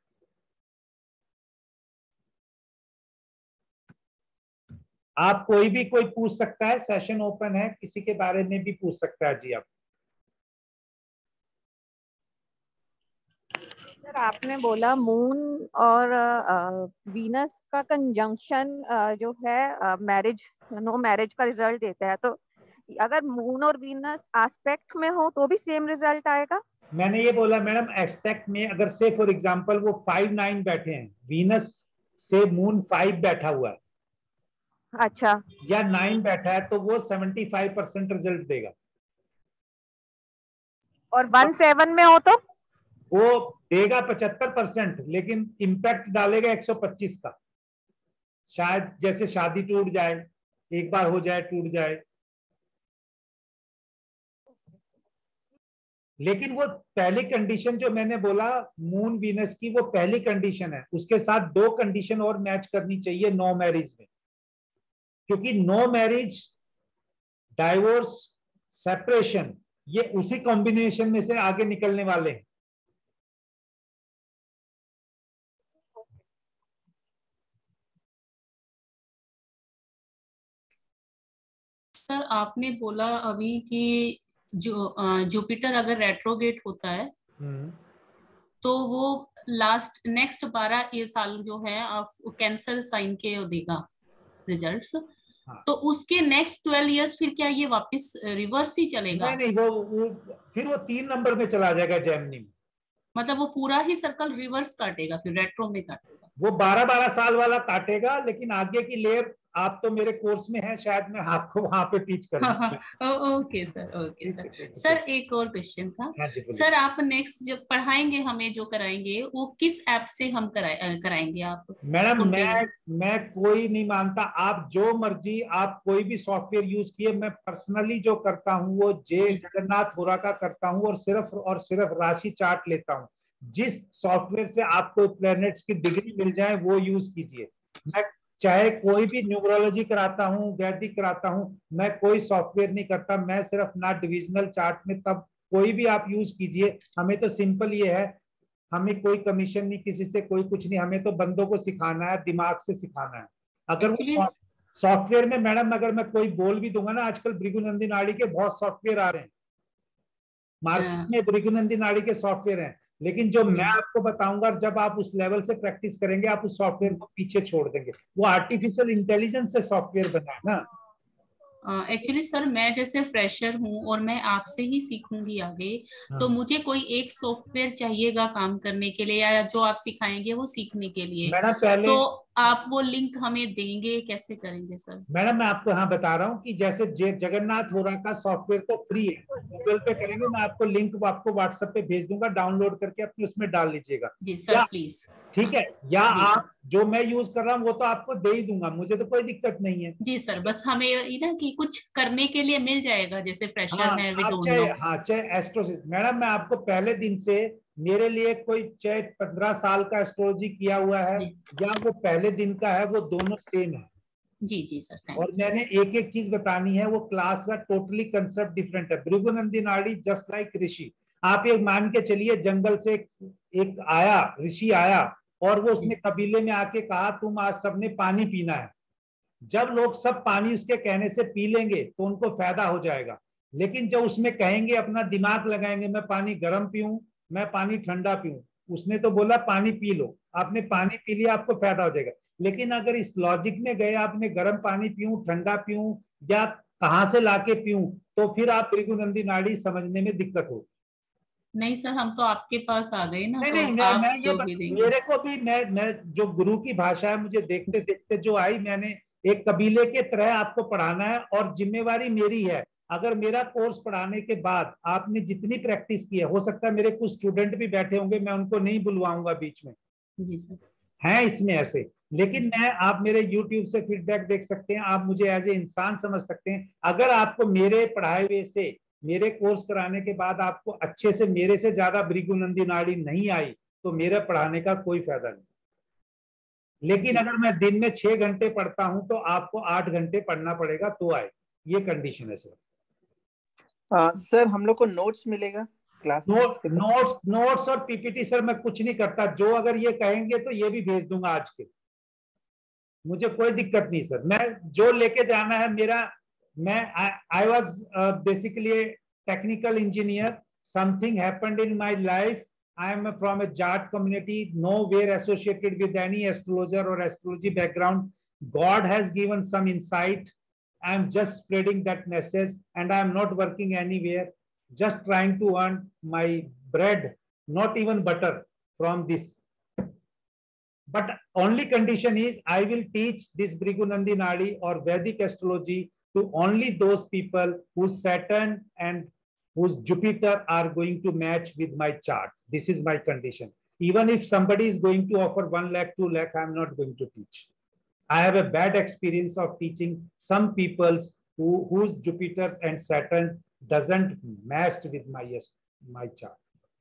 आप कोई भी कोई पूछ सकता है, session open है, किसी के बारे में भी पूछ सकता है जी आप। सर आपने बोला मून और वीनस का कंजंक्शन जो है मैरिज नो मैरिज का रिजल्ट देता है, तो अगर मून और वीनस एस्पेक्ट में हो तो भी सेम रिजल्ट आएगा? मैंने ये बोला मैडम, एस्पेक्ट में अगर से फॉर एग्जांपल वो फाइव नाइन बैठे हैं, वीनस से मून फाइव बैठा हुआ है, अच्छा, या नाइन बैठा है, तो वो सेवेंटी फाइव परसेंट रिजल्ट देगा। और वन सेवन में हो तो वो देगा पचहत्तर परसेंट, लेकिन इम्पैक्ट डालेगा एक सौ पच्चीस का। शायद जैसे शादी टूट जाए, एक बार हो जाए टूट जाए, लेकिन वो पहली कंडीशन जो मैंने बोला मून वीनस की, वो पहली कंडीशन है। उसके साथ दो कंडीशन और मैच करनी चाहिए नो मैरिज में, क्योंकि नो मैरिज, डाइवोर्स, सेपरेशन, ये उसी कॉम्बिनेशन में से आगे निकलने वाले हैं। सर आपने बोला अभी कि जो जुपिटर अगर रेट्रोगेट होता है तो वो लास्ट नेक्स्ट बारह ये साल जो है कैंसर साइन के देगा रिजल्ट्स। हाँ। तो उसके नेक्स्ट ट्वेल्व इयर्स फिर क्या ये वापस रिवर्स ही चलेगा? नहीं नहीं, वो, वो फिर वो तीन नंबर में चला जाएगा जेमिनी में। मतलब वो पूरा ही सर्कल रिवर्स काटेगा, फिर रेट्रो में काटेगा। वो बारह बारह साल वाला काटेगा, लेकिन आगे की लेयर आप तो मेरे कोर्स में है, शायद मैं आपको वहां पे टीच करूंगा। Okay sir, okay sir. Sir एक और क्वेश्चन था। सर आप नेक्स्ट जब पढ़ाएंगे हमें, जो कराएंगे वो किस ऐप से हम कराए कराएंगे आप? मैडम मैं मैं कोई नहीं मानता, आप जो मर्जी, आप कोई भी सॉफ्टवेयर यूज किए। मैं पर्सनली जो करता हूँ वो जे जगन्नाथ होरा का करता हूँ, और सिर्फ और सिर्फ राशि चार्ट लेता हूँ। जिस सॉफ्टवेयर से आपको प्लैनेट्स की डिग्री मिल जाए वो यूज कीजिए। मैं चाहे कोई भी न्यूमरोलॉजी कराता हूँ, वैदिक कराता हूँ, मैं कोई सॉफ्टवेयर नहीं करता। मैं सिर्फ ना डिविजनल चार्ट में, तब कोई भी आप यूज कीजिए। हमें तो सिंपल ये है, हमें कोई कमीशन नहीं, किसी से कोई कुछ नहीं, हमें तो बंदों को सिखाना है, दिमाग से सिखाना है। अगर वो सॉफ्टवेयर में मैडम, अगर मैं कोई बोल भी दूंगा ना, आजकल भृगुनंदी नाड़ी के बहुत सॉफ्टवेयर आ रहे हैं मार्केट में, भृगुनंदी नाड़ी के सॉफ्टवेयर हैं, लेकिन जो मैं आपको बताऊंगा, जब आप उस लेवल से प्रैक्टिस करेंगे, आप उस सॉफ्टवेयर को पीछे छोड़ देंगे। वो आर्टिफिशियल इंटेलिजेंस से सॉफ्टवेयर बना है ना। एक्चुअली uh, सर मैं जैसे फ्रेशर हूँ और मैं आपसे ही सीखूंगी आगे। हाँ। तो मुझे कोई एक सॉफ्टवेयर चाहिएगा काम करने के लिए, या जो आप सिखाएंगे वो सीखने के लिए। मैडम पहले तो आप वो लिंक हमें देंगे, कैसे करेंगे सर? मैडम मैं आपको हाँ बता रहा हूँ कि जैसे जगन्नाथ होरा का सॉफ्टवेयर तो फ्री है, गूगल पे करेंगे, मैं आपको लिंक आपको व्हाट्सएप पे भेज दूंगा, डाउनलोड करके अपने उसमें डाल लीजिएगा। जी सर प्लीज। ठीक है, या आप जो मैं यूज कर रहा हूँ वो तो आपको दे ही दूंगा, मुझे तो कोई दिक्कत नहीं है। जी सर, बस हमें ना कि कुछ करने के लिए मिल जाएगा, जैसे फ्रेशर हाँ, है। चाहे हाँ चाहे एस्ट्रोलॉजी, मैडम मैं आपको पहले दिन से, मेरे लिए कोई चाहे पंद्रह साल का एस्ट्रोलॉजी किया हुआ है या वो पहले दिन का है, वो दोनों सेम है। जी जी सर। और मैंने एक एक चीज बतानी है, वो क्लास का टोटली कंसेप्ट डिफरेंट है। भृगुनंदी नाड़ी जस्ट लाइक ऋषि। आप एक मान के चलिए, जंगल से एक, एक आया ऋषि आया, और वो उसने कबीले में आके कहा तुम आज सबने पानी पीना है। जब लोग सब पानी उसके कहने से पी लेंगे तो उनको फायदा हो जाएगा, लेकिन जब उसमें कहेंगे, अपना दिमाग लगाएंगे, मैं पानी गर्म पीऊं, मैं पानी ठंडा पीऊं, उसने तो बोला पानी पी लो, आपने पानी पी लिया, आपको फायदा हो जाएगा। लेकिन अगर इस लॉजिक में गए, आपने गर्म पानी पीऊं, ठंडा पीऊं, या कहां से लाके पीऊं, तो फिर आप भृगुनंदी नाड़ी समझने में दिक्कत हो। नहीं सर, हम तो आपके पास आ गए ना। नहीं तो नहीं, मैं, आप मैं जो ये भी देंगे। मेरे को भी, मैं मैं जो गुरु की भाषा है, मुझे देखते देखते जो आई, मैंने एक कबीले के तरह आपको पढ़ाना है, और जिम्मेवारी मेरी है। अगर मेरा कोर्स पढ़ाने के बाद आपने जितनी प्रैक्टिस की है, हो सकता है मेरे कुछ स्टूडेंट भी बैठे होंगे, मैं उनको नहीं बुलवाऊंगा बीच में। जी सर। है इसमें ऐसे, लेकिन मैं, आप मेरे यूट्यूब से फीडबैक देख सकते हैं, आप मुझे एज ए इंसान समझ सकते हैं। अगर आपको मेरे पढ़ाए हुए से मेरे कोर्स कराने के बाद आपको अच्छे से मेरे से ज्यादा भृगुनंदी नाड़ी नहीं आई तो मेरे पढ़ाने का कोई फायदा नहीं। लेकिन अगर मैं दिन में छह घंटे पढ़ता हूं तो आपको आठ घंटे पढ़ना पड़ेगा तो आए, ये कंडीशन है सर। आ, सर हम लोग को नोट्स मिलेगा क्लास? नोट नोट्स नोट्स और पीपीटी सर मैं कुछ नहीं करता, जो अगर ये कहेंगे तो ये भी भेज दूंगा आज के, मुझे कोई दिक्कत नहीं सर। मैं जो लेके जाना है मेरा, मैं I was basically technical engineer, something happened in my life, I am from a Jat community, nowhere associated with any astrologer or astrology background. God has given some insight. I am just spreading that message, and I am not working anywhere. Just trying to earn my bread, not even butter from this. But only condition is I will teach this Bhrigunandi Nadi or Vedic astrology to only those people whose Saturn and whose Jupiter are going to match with my chart. This is my condition. Even if somebody is going to offer one lakh, two lakh, I'm not going to teach. I have a bad experience of teaching some people's who, whose Jupiters and Saturn doesn't match with my, my chart.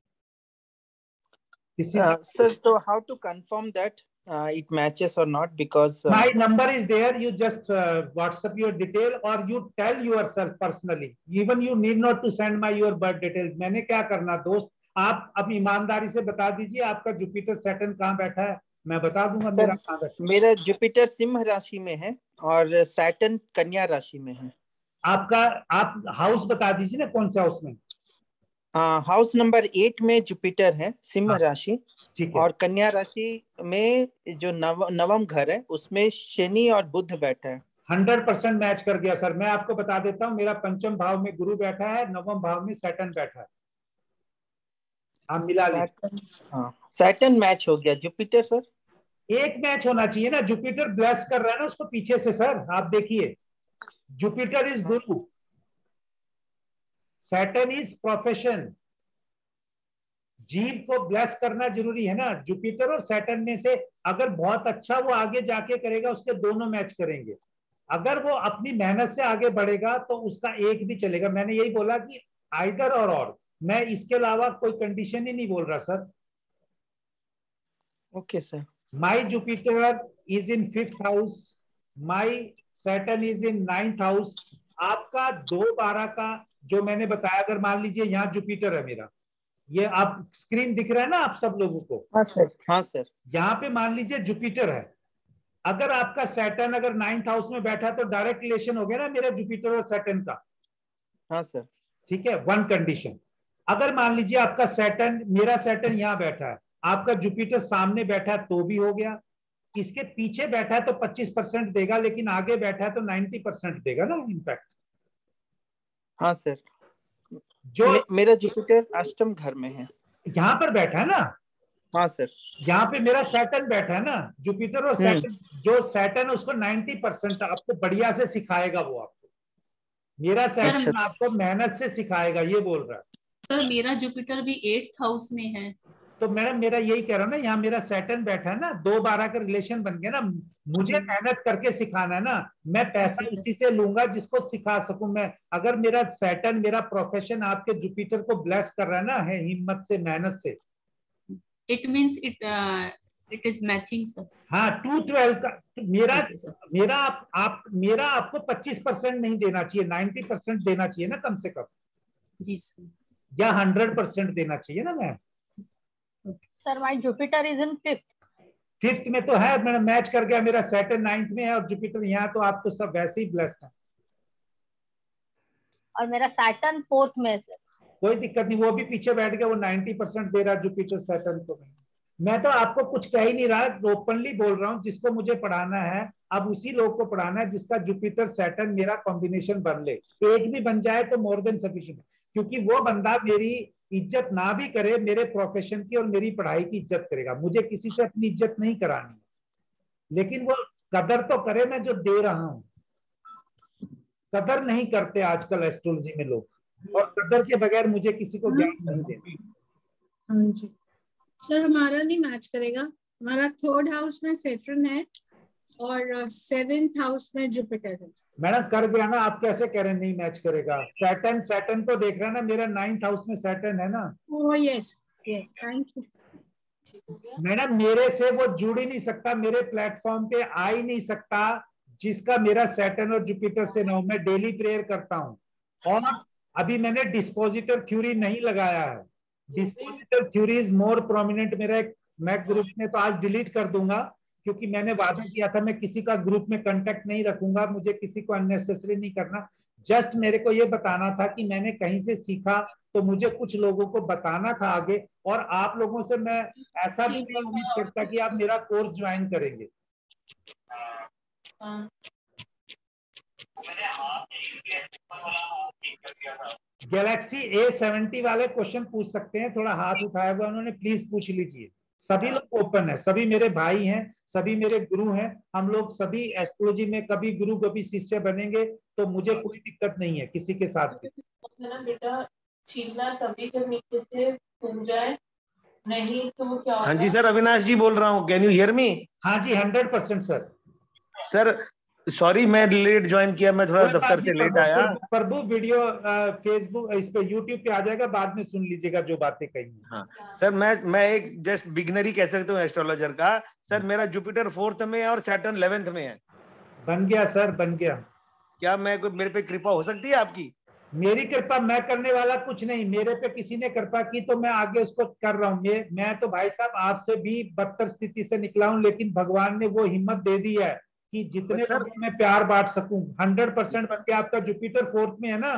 This is uh, sir, so how to confirm that uh, it matches or not? Because uh, my number is there. You just uh, WhatsApp your detail or you tell yourself personally. Even you need not to send my your birth details. मैंने क्या करना दोस्त, आप अब ईमानदारी से बता दीजिए आपका जुपिटर सैटर्न कहाँ बैठा है, मैं बता दूंगा मेरा कहाँ बैठा है। मेरा जुपिटर सिंह राशि में है और सैटर्न कन्या राशि में है। आपका आप हाउस बता दीजिए ना, कौन से हाउस में? हाउस नंबर एट में जुपिटर है, सिंह राशि, ठीक है। और कन्या राशि में जो नव, नवम घर है उसमें शनि और बुध बैठा है। हंड्रेड परसेंट मैच कर गया सर। मैं आपको बता देता हूँ, मेरा पंचम भाव में गुरु बैठा है, नवम भाव में सैटर्न बैठा है। आप मिला लीजिए। हाँ, सैटर्न मैच हो गया। जुपिटर सर एक मैच होना चाहिए ना, जुपिटर ब्लेस कर रहा है ना उसको पीछे से सर। आप देखिए, जुपिटर इज गुरु, सैटर्न इज प्रोफेशन। जीव को ब्लेस करना जरूरी है ना। जुपिटर और सैटर्न में से अगर बहुत अच्छा वो आगे जाके करेगा, उसके दोनों मैच करेंगे। अगर वो अपनी मेहनत से आगे बढ़ेगा तो उसका एक भी चलेगा। मैंने यही बोला कि आइदर और और, मैं इसके अलावा कोई कंडीशन ही नहीं बोल रहा sir. Okay sir. My Jupiter is in fifth house, my Saturn is in ninth house. आपका दो बारह का जो मैंने बताया, अगर मान लीजिए यहाँ जुपिटर है मेरा, ये आप स्क्रीन दिख रहा है ना आप सब लोगों को? हाँ सर। हाँ सर। यहाँ पे मान लीजिए जुपिटर है, अगर आपका सैटर्न अगर नाइन्थ हाउस में बैठा तो डायरेक्ट रिलेशन हो गया ना मेरे जुपिटर और सैटर्न का। हाँ सर। ठीक है, वन कंडीशन। अगर मान लीजिए आपका सैटर्न, मेरा सैटर्न यहाँ बैठा है, आपका जुपिटर सामने बैठा है तो भी हो गया। इसके पीछे बैठा है तो पच्चीस परसेंट देगा, लेकिन आगे बैठा है तो नब्बे परसेंट देगा ना इम्पैक्ट। हाँ सर। जो मे, मेरा जुपिटर अष्टम घर में है, यहाँ पर बैठा है ना। हाँ सर। यहाँ पे मेरा सैटर्न बैठा है ना, जुपिटर और सैटर्न। जो सैटर्न है उसको नब्बे परसेंट आपको बढ़िया से सिखाएगा वो आपको। मेरा सैटर्न आपको मेहनत से सिखाएगा, ये बोल रहा है सर। मेरा जुपिटर भी एट्थ हाउस में है। तो मैडम मेरा यही कह रहा हूँ ना, यहाँ मेरा सैटर्न बैठा है ना, दो बारह का रिलेशन बन गया ना। मुझे मेहनत करके सिखाना है ना, मैं पैसा उसी से लूंगा जिसको सिखा सकूं मैं। अगर मेरा सैटर्न, मेरा प्रोफेशन आपके जुपिटर को ब्लेस कर रहा है ना, है हिम्मत से, मेहनत से, it means it it is matching sir. हाँ, टू ट्वेल्व का मेरा मेरा आप, आप मेरा आपको पच्चीस परसेंट नहीं देना चाहिए, नाइन्टी परसेंट देना चाहिए ना कम से कम जी सर, या हंड्रेड परसेंट देना चाहिए ना ma'am. Sir my Jupiter is in fifth. Fifth में तो है, मैंने मैच कर गया, मेरा सैटर्न नाइन्थ में है और जुपिटर यहाँ, तो आप तो सब वैसे ही ब्लेस्ड हैं। और मेरा सैटर्न फोर्थ में सर। कोई दिक्कत नहीं, वो भी पीछे बैठ गया, वो नब्बे परसेंट दे रहा जुपिटर सैटर्न को। मैं तो आपको कुछ कह ही नहीं रहा, ओपनली बोल रहा हूँ। जिसको मुझे पढ़ाना है अब उसी लोग को पढ़ाना है जिसका जुपिटर सैटर्न मेरा कॉम्बिनेशन बन ले। एक भी बन जाए तो मोर देन सफिशिएंट, क्योंकि वो बंदा मेरी इज्जत ना भी करे, मेरे प्रोफेशन की और मेरी पढ़ाई की इज्जत करेगा। मुझे किसी से अपनी इज्जत नहीं करानी, लेकिन वो कदर तो करे मैं जो दे रहा हूं। कदर नहीं करते आजकल एस्ट्रोलॉजी में लोग, और कदर के बगैर मुझे किसी को ज्ञान नहीं देती। हाँ जी सर, हमारा नहीं मैच करेगा। हमारा थर्ड हाउस में सैटर्न है, और सेवेंथ हाउस में जुपिटर है। मैडम कर गया ना, आप कैसे कह रहे हैं नहीं मैच करेगा? सैटर्न सैटर्न को देख रहे हैं ना, मेरा नाइन्थ हाउस में सैटर्न है ना। Oh yes yes, thank you madam मेरे से वो जुड़ ही नहीं सकता, मेरे प्लेटफॉर्म पे आ ही नहीं सकता जिसका मेरा सैटर्न और जुपिटर से ना हो। मैं डेली प्रेयर करता हूँ और अभी मैंने डिस्पोजिटर थ्योरी नहीं लगाया है। Dispositor theory is more prominent. मेरा एक मैक ग्रुप में, तो आज डिलीट कर दूंगा क्योंकि मैंने वादा किया था मैं किसी का ग्रुप में कांटेक्ट नहीं रखूंगा, मुझे किसी को अननेसेसरी नहीं करना। जस्ट मेरे को ये बताना था कि मैंने कहीं से सीखा, तो मुझे कुछ लोगों को बताना था आगे। और आप लोगों से मैं ऐसा भी नहीं उम्मीद करता कि आप मेरा कोर्स ज्वाइन करेंगे। गैलेक्सी ए सेवेंटी वाले क्वेश्चन पूछ सकते हैं, थोड़ा हाथ उठाया हुआ उन्होंने, प्लीज पूछ लीजिए। सभी लोग ओपन है, सभी मेरे भाई हैं, सभी मेरे गुरु हैं। हम लोग सभी एस्ट्रोलॉजी में कभी गुरु कभी शिष्य बनेंगे, तो मुझे कोई दिक्कत नहीं है किसी के साथ भी। ना बेटा, छीनना तभी जब नीचे से टूट जाए, नहीं तो क्या होगा? हाँ जी सर, अविनाश जी बोल रहा हूँ, कैन यू हियर मी? हाँ जी, hundred percent sir. Sir sorry मैं लेट ज्वाइन किया, मैं थोड़ा दफ्तर से लेट आया। प्रभु वीडियो फेसबुक इस पे यूट्यूब पे आ जाएगा, बाद में सुन लीजिएगा जो बातें कही। हाँ सर, मैं मैं एक जस्ट बिगनर ही कह सकता हूँ एस्ट्रोलॉजर का। सर मेरा जुपिटर फोर्थ में है और सैटर्न इलेवेंथ में है। बन गया सर, बन गया। क्या मैं कोई, मेरे पे कृपा हो सकती है आपकी? मेरी कृपा, मैं करने वाला कुछ नहीं, मेरे पे किसी ने कृपा की तो मैं आगे उसको कर रहा हूँ। मैं, मैं तो भाई साहब आपसे भी बदतर स्थिति से निकला हूँ, लेकिन भगवान ने वो हिम्मत दे दी है कि जितने लोगों में प्यार बांट सकूं। हंड्रेड परसेंट बन के। आपका जुपिटर फोर्थ में है ना?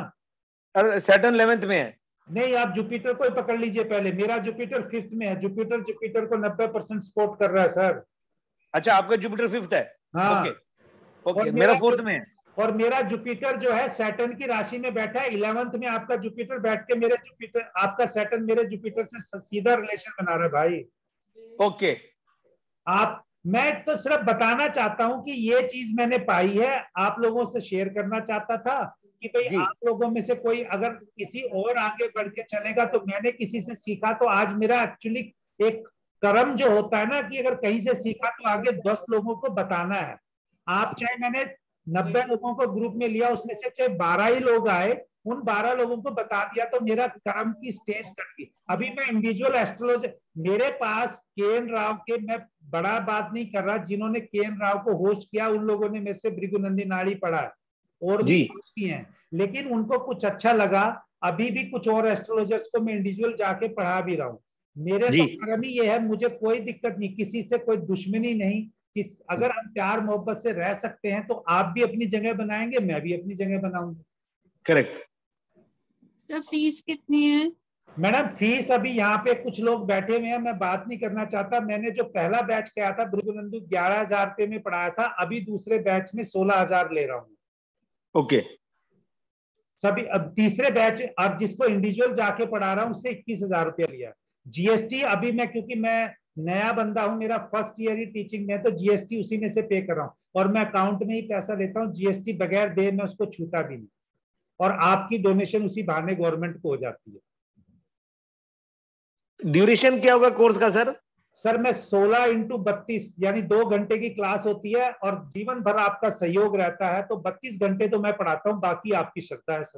और सैटर्न इलेवेंथ में है। नहीं, आप जुपिटर को ही पकड़ लीजिए पहले। मेरा जुपिटर फिफ्थ में है। जुपिटर जुपिटर को नब्बे परसेंट सपोर्ट कर रहा है सर। अच्छा, आपका जुपिटर फिफ्थ है? हाँ ओके ओके, मेरा, मेरा फोर्थ में है। और मेरा जुपिटर जो है सैटर्न की राशि में बैठा है इलेवेंथ में। आपका जुपिटर बैठ के मेरे जुपिटर, आपका सैटर्न मेरे जुपिटर से सीधा रिलेशन बना रहा है भाई। ओके, आप, मैं तो सिर्फ बताना चाहता हूं कि ये चीज मैंने पाई है, आप लोगों से शेयर करना चाहता था कि भाई आप लोगों में से कोई अगर किसी और आगे बढ़ के चलेगा, तो मैंने किसी से सीखा, तो आज मेरा एक्चुअली एक कर्म जो होता है ना कि अगर कहीं से सीखा तो आगे दस लोगों को बताना है। आप चाहे मैंने नब्बे लोगों को ग्रुप में लिया, उसमें से चाहे बारह ही लोग आए, उन बारह लोगों को बता दिया, तो मेरा कर्म की स्टेज कट गई। अभी मैं इंडिविजुअल एस्ट्रोलॉजर, मेरे पास के एन राव के, मैं बड़ा बात नहीं कर रहा, जिन्होंने के एन राव को होस्ट किया उन लोगों ने मेरे से भृगुनंदी नाड़ी पढ़ा और भी किए हैं, लेकिन उनको कुछ अच्छा लगा। अभी भी कुछ और एस्ट्रोलॉजर्स को मैं इंडिविजुअल जाके पढ़ा भी रहा हूँ। मेरे तो कर्म ही ये है, मुझे कोई दिक्कत नहीं, किसी से कोई दुश्मनी नहीं। किस, अगर हम प्यार मोहब्बत से रह सकते हैं तो आप भी अपनी जगह बनाएंगे, मैं भी अपनी जगह बनाऊंगा। करेक्ट। सर फीस कितनी है? मैडम फीस अभी यहाँ पे कुछ लोग बैठे हुए हैं, मैं बात नहीं करना चाहता। मैंने जो पहला बैच किया था भृगुनंदू ग्यारह हजार रुपये में पढ़ाया था, अभी दूसरे बैच में सोलह हजार ले रहा हूँ। ओके। सभी अब तीसरे बैच, अब जिसको इंडिविजुअल जाके पढ़ा रहा हूँ उससे इक्कीस हजार रुपया लिया। जीएसटी अभी मैं, क्योंकि मैं नया बंदा हूं, मेरा फर्स्ट ईयर ही टीचिंग में, तो जीएसटी उसी में से पे कर रहा हूँ और मैं अकाउंट में ही पैसा लेता हूँ। जीएसटी बगैर दे मैं उसको छूता भी नहीं, और आपकी डोनेशन उसी बहाने गवर्नमेंट को हो जाती है। ड्यूरेशन क्या होगा कोर्स का सर? सर मैं सोलह इंटू बत्तीस यानी दो घंटे की क्लास होती है और जीवन भर आपका सहयोग रहता है, तो बत्तीस घंटे तो मैं पढ़ाता हूँ, बाकी आपकी श्रद्धा है सर।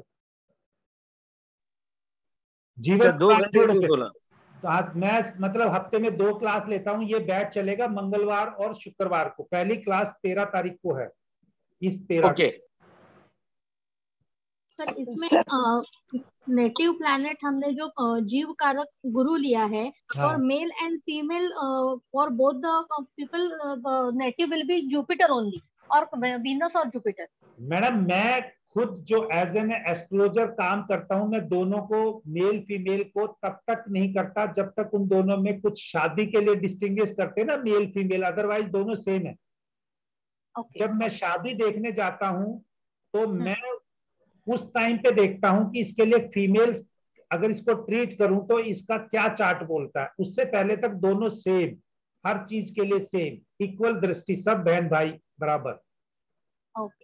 जीवन दो घंटे मैं मतलब हफ्ते में दो क्लास लेता हूँ। ये बैच चलेगा मंगलवार और शुक्रवार को। पहली क्लास तेरह तारीख को है, इस तेरह ओके। सर इसमें नेटिव प्लैनेट हमने जो जीव कारक गुरु लिया है, हाँ. और male and female for both the people native will be Jupiter only और वीनस और जुपिटर। मैडम मैं खुद जो एज एन एस्ट्रोलॉजर काम करता हूं, मैं दोनों को, मेल फीमेल को तब तक नहीं करता जब तक उन दोनों में कुछ शादी के लिए डिस्टिंग्विश करते हैं ना मेल फीमेल, अदरवाइज दोनों सेम है। okay. जब मैं शादी देखने जाता हूं तो मैं उस टाइम पे देखता हूं कि इसके लिए फीमेल अगर इसको ट्रीट करूं तो इसका क्या चार्ट बोलता है। उससे पहले तक दोनों सेम, हर चीज के लिए सेम, इक्वल दृष्टि, सब बहन भाई बराबर। ओके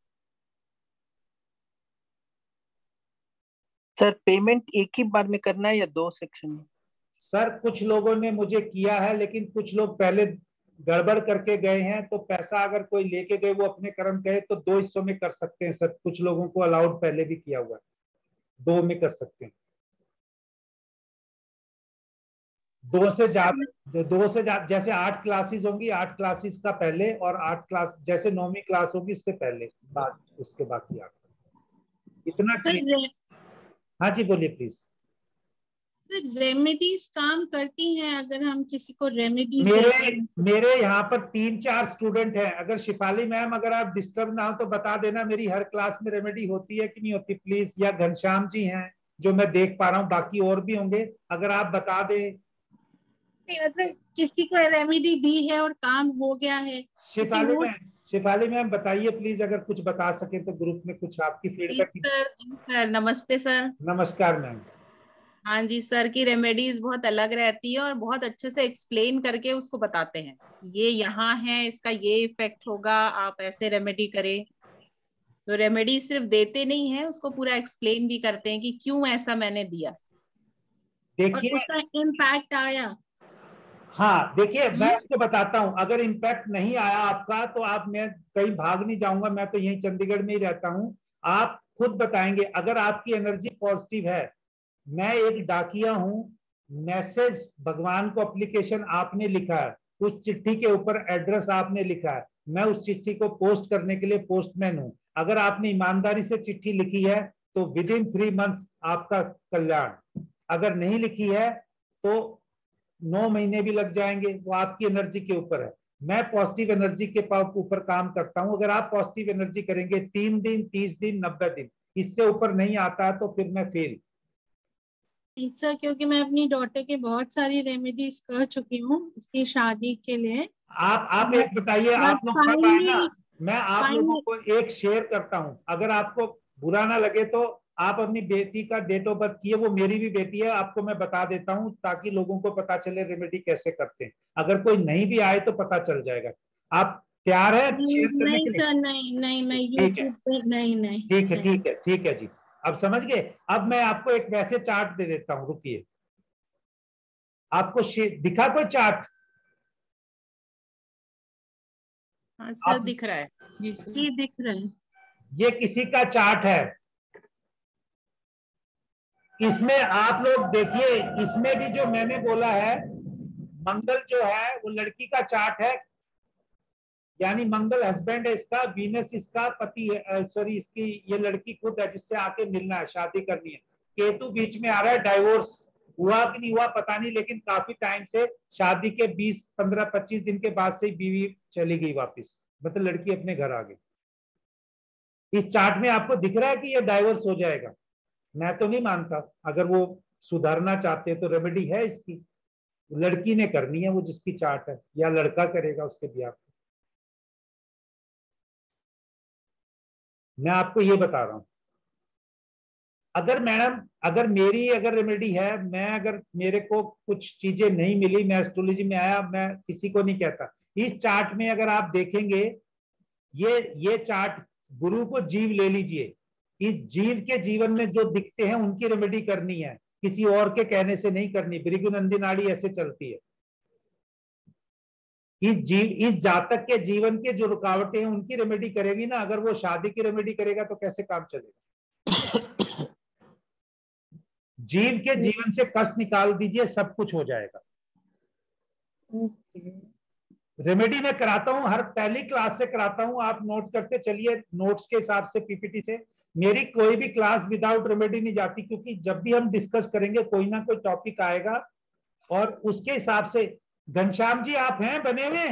सर पेमेंट एक ही बार में करना है या दो सेक्शन में? सर कुछ लोगों ने मुझे किया है, लेकिन कुछ लोग पहले गड़बड़ करके गए हैं तो पैसा अगर कोई लेके गए, वो अपने कर्म कहे तो दो हिस्सों में कर सकते हैं सर। कुछ लोगों को अलाउड पहले भी किया हुआ है, दो में कर सकते हैं। दो से ज्यादा, दो से ज्यादा, जैसे आठ क्लासेस होंगी, आठ क्लासेस का पहले, और आठ क्लास जैसे नौवीं क्लास होगी उससे पहले, बाद उसके बाकी आठ। इतना ठीक। हाँ जी बोलिए प्लीज। सर रेमेडीज काम करती हैं अगर हम किसी को रेमेडीज मेरे मेरे यहाँ पर तीन चार स्टूडेंट हैं। अगर शिफाली मैम अगर आप डिस्टर्ब ना हो तो बता देना, मेरी हर क्लास में रेमेडी होती है कि नहीं होती प्लीज। या घनश्याम जी हैं जो मैं देख पा रहा हूँ, बाकी और भी होंगे, अगर आप बता दें। मतलब किसी को रेमेडी दी है और काम हो गया है। शिफाली मैम, शिफाली मैम बताइए प्लीज, अगर कुछ बता सके तो ग्रुप में कुछ आपकी फीडबैक। सर जी सर, नमस्ते सर। नमस्कार मैम। हाँ जी सर की रेमेडीज बहुत अलग रहती है और बहुत अच्छे से एक्सप्लेन करके उसको बताते हैं, ये यहाँ है, इसका ये इफेक्ट होगा, आप ऐसे रेमेडी करें। तो रेमेडी सिर्फ देते नहीं है, उसको पूरा एक्सप्लेन भी करते हैं कि क्यों ऐसा मैंने दिया, देखिए उसका इम्पैक्ट आया। हाँ देखिए, मैं आपको बताता हूँ, अगर इम्पैक्ट नहीं आया आपका तो आप, मैं कहीं भाग नहीं जाऊंगा, मैं तो यहीं चंडीगढ़ में ही रहता हूँ। आप खुद बताएंगे अगर आपकी एनर्जी पॉजिटिव है। मैं एक डाकिया हूँ, मैसेज भगवान को एप्लीकेशन आपने लिखा है, उस चिट्ठी के ऊपर एड्रेस आपने लिखा है, मैं उस चिट्ठी को पोस्ट करने के लिए पोस्टमैन हूँ। अगर आपने ईमानदारी से चिट्ठी लिखी है तो विद इन थ्री मंथ्स आपका कल्याण। अगर नहीं लिखी है तो नौ महीने भी लग जाएंगे, वो आपकी एनर्जी के ऊपर है। मैं पॉजिटिव एनर्जी के ऊपर काम करता हूं। अगर आप पॉजिटिव एनर्जी करेंगे तीन दिन, तीस दिन, नब्बे दिन, इससे ऊपर नहीं आता तो फिर मैं फेल। सर क्योंकि मैं अपनी डॉटर के बहुत सारी रेमेडीज कर चुकी हूँ इसकी शादी के लिए। आप आप एक बताइए, आप लोग सब आए ना, मैं आप लोगों को एक शेयर करता हूं। अगर आपको बुरा ना लगे तो आप अपनी बेटी का डेट ऑफ बर्थ किए, वो मेरी भी बेटी है, आपको मैं बता देता हूं ताकि लोगों को पता चले रेमेडी कैसे करते हैं। अगर कोई नहीं भी आए तो पता चल जाएगा। आप तैयार है शेयर करने के लिए? सर नहीं नहीं मैं यूट्यूब पे नहीं नहीं ठीक है ठीक है ठीक है जी, अब समझ गए। अब मैं आपको एक वैसे चार्ट दे देता हूं, रुकिए। आपको दिखा कोई चार्ट? हाँ सर दिख रहा है जी सर, जी दिख रहा है। ये किसी का चार्ट है, इसमें आप लोग देखिए, इसमें भी जो मैंने बोला है, मंगल जो है वो लड़की का चार्ट है, यानी मंगल हस्बैंड है इसका, वीनस इसका पति है, सॉरी इसकी ये लड़की खुद है जिससे आके मिलना है, शादी करनी है। केतु बीच में आ रहा है, डाइवोर्स हुआ कि नहीं हुआ पता नहीं, लेकिन काफी टाइम से, शादी के बीस पंद्रह पच्चीस दिन के बाद से बीवी चली गई वापस, मतलब लड़की अपने घर आ गई। इस चार्ट में आपको दिख रहा है कि ये डाइवोर्स हो जाएगा? मैं तो नहीं मानता। अगर वो सुधारना चाहते हैं तो रेमेडी है इसकी, लड़की ने करनी है वो जिसकी चार्ट है, या लड़का करेगा उसके ब्याह। मैं आपको ये बता रहा हूं, अगर मैडम अगर मेरी अगर रेमेडी है, मैं अगर मेरे को कुछ चीजें नहीं मिली, मैं एस्ट्रोलॉजी में आया, मैं किसी को नहीं कहता। इस चार्ट में अगर आप देखेंगे, ये ये चार्ट, गुरु को जीव ले लीजिए, इस जीव के जीवन में जो दिखते हैं उनकी रेमेडी करनी है, किसी और के कहने से नहीं करनी। भृगुनंदी नाड़ी ऐसे चलती है। इस जीव इस जातक के जीवन के जो रुकावटें हैं उनकी रेमेडी करेगी ना। अगर वो शादी की रेमेडी करेगा तो कैसे काम चलेगा? जीव के जीवन से कष्ट निकाल दीजिए, सब कुछ हो जाएगा। रेमेडी मैं कराता हूं, हर पहली क्लास से कराता हूं, आप नोट करते चलिए, नोट्स के हिसाब से, पीपीटी से। मेरी कोई भी क्लास विदाउट रेमेडी नहीं जाती, क्योंकि जब भी हम डिस्कस करेंगे कोई ना कोई टॉपिक आएगा और उसके हिसाब से। घनश्याम जी आप हैं बने हुए?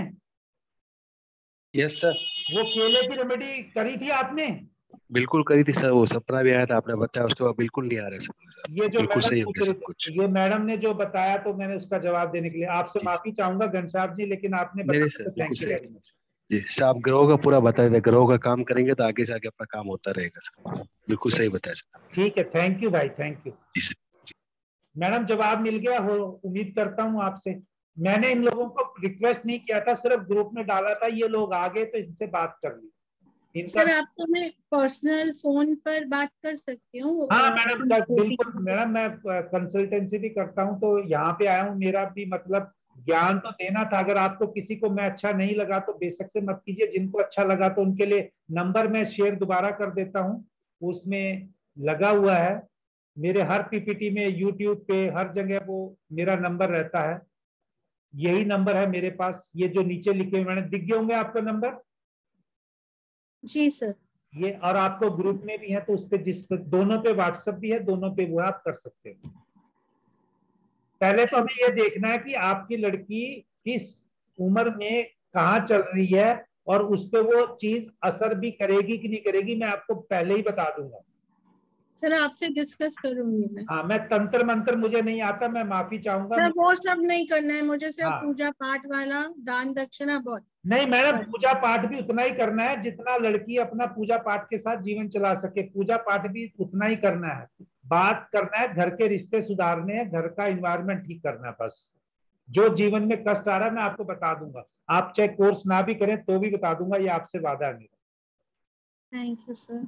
Yes sir. वो केले की रेमेडी करी थी आपने? बिल्कुल करी थी सर, वो सपना भी आया था, आपने बताया, उसके बाद बिल्कुल नहीं आ रहा सर। ये जो बिल्कुल सही हो मैडम गया सब कुछ। ये मैडम ने जो बताया तो मैंने उसका जवाब देने के लिए आपसे माफी चाहूंगा घनश्याम जी, लेकिन आपने बताया तो थैंक यू वेरी मच। जी सर, आप ग्रह का पूरा बताए थे, ग्रह का काम करेंगे तो आगे से आगे अपना काम होता रहेगा सर। बिल्कुल सही बताया सर। ठीक है, थैंक यू भाई, थैंक यू। जी सर। मैडम जवाब मिल गया हो, उम्मीद करता हूँ आपसे। मैंने इन लोगों को रिक्वेस्ट नहीं किया था, सिर्फ ग्रुप में डाला था, ये लोग आ गए तो इनसे बात कर ली। सर आपको मैं पर्सनल फोन पर बात कर सकती हूँ? हाँ मैडम, बिल्कुल मैडम, मैं कंसल्टेंसी भी करता हूँ, तो यहाँ पे आया हूँ। मेरा भी मतलब ज्ञान तो देना था। अगर आपको किसी को मैं अच्छा नहीं लगा तो बेशक से मत कीजिए, जिनको अच्छा लगा तो उनके लिए नंबर मैं शेयर दोबारा कर देता हूं, उसमें लगा हुआ है मेरे हर पीपीटी में, यूट्यूब पे हर जगह वो मेरा नंबर रहता है। यही नंबर है मेरे पास, ये जो नीचे लिखे हुए मैंने, दिख गए होंगे आपका नंबर? जी सर। ये, और आपको ग्रुप में भी है तो उस पे, जिस पे दोनों पे व्हाट्सएप भी है, दोनों पे वो आप कर सकते हो। पहले तो हमें ये देखना है कि आपकी लड़की किस उम्र में कहाँ चल रही है, और उस पे वो चीज असर भी करेगी कि नहीं करेगी, मैं आपको पहले ही बता दूंगा। सर आपसे डिस्कस करूंगी मैं। हाँ, मैं तंत्र मंत्र मुझे नहीं आता, मैं माफी चाहूंगा। सर वो सब नहीं करना है मुझे, सिर्फ हाँ। पूजा पाठ वाला, दान दक्षिणा बहुत। नहीं मैडम, पूजा पाठ भी उतना ही करना है जितना लड़की अपना पूजा पाठ के साथ जीवन चला सके। पूजा पाठ भी उतना ही करना है। बात करना है घर के रिश्ते सुधारने हैं, घर का इन्वायरमेंट ठीक करना है बस। जो जीवन में कष्ट आ रहा है मैं आपको बता दूंगा, आप चाहे कोर्स ना भी करें तो भी बता दूंगा, ये आपसे वादा है मेरा। Thank you sir.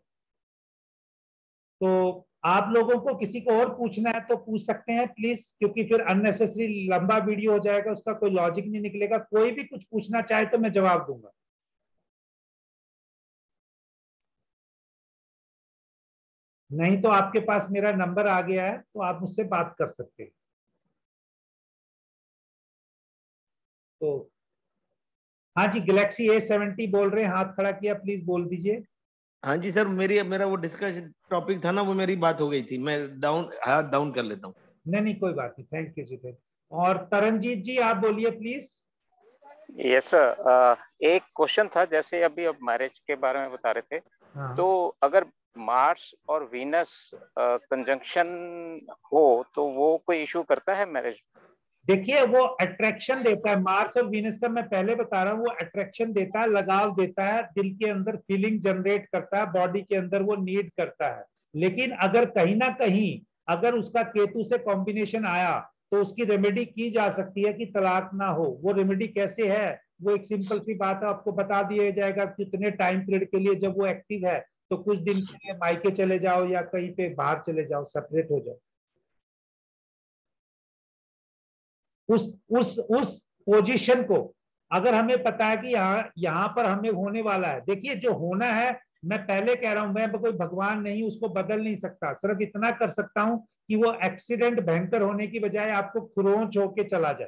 तो आप लोगों को किसी को और पूछना है तो पूछ सकते हैं प्लीज, क्योंकि फिर अननेसेसरी लंबा वीडियो हो जाएगा, उसका कोई लॉजिक नहीं निकलेगा। कोई भी कुछ पूछना चाहे तो मैं जवाब दूंगा। नहीं तो आपके पास मेरा नंबर आ गया है तो आप मुझसे बात कर सकते हैं। तो हाँ जी, गैलेक्सी ए सेवेंटी बोल रहे हैं, हाथ खड़ा किया, प्लीज बोल दीजिए। हाँ जी सर, मेरी मेरा वो डिस्कशन टॉपिक था ना, वो मेरी बात हो गई थी, मैं डाउन हाथ डाउन कर लेता हूँ। नहीं नहीं कोई बात नहीं, थैंक यू जी। थैंक और तरनजीत जी आप बोलिए प्लीज। यस सर, एक क्वेश्चन था, जैसे अभी अब मैरिज के बारे में बता रहे थे। हाँ। तो अगर मार्स और वीनस कंजंक्शन हो तो वो कोई इशू करता है मैरिज? देखिए वो अट्रैक्शन देता है, मार्स और वीनस का मैं पहले बता रहा हूँ, वो अट्रैक्शन देता है, लगाव देता है, दिल के अंदर फीलिंग जनरेट करता है, बॉडी के अंदर वो नीड करता है। लेकिन अगर कहीं ना कहीं अगर उसका केतु से कॉम्बिनेशन आया तो उसकी रेमेडी की जा सकती है कि तलाक ना हो। वो रेमेडी कैसे है, वो एक सिंपल सी बात है, आपको बता दिया जाएगा कितने टाइम पीरियड के लिए जब वो एक्टिव है तो कुछ दिन के लिए मायके चले जाओ या कहीं पे बाहर चले जाओ, सेपरेट हो जाओ। उस उस उस पोजीशन को अगर हमें पता है कि यहाँ यहाँ पर हमें होने वाला है, देखिए जो होना है, मैं पहले कह रहा हूं, मैं कोई भगवान नहीं, उसको बदल नहीं सकता, सिर्फ इतना कर सकता हूं कि वो एक्सीडेंट भयंकर होने की बजाय आपको खुरोंच होके चला जाए।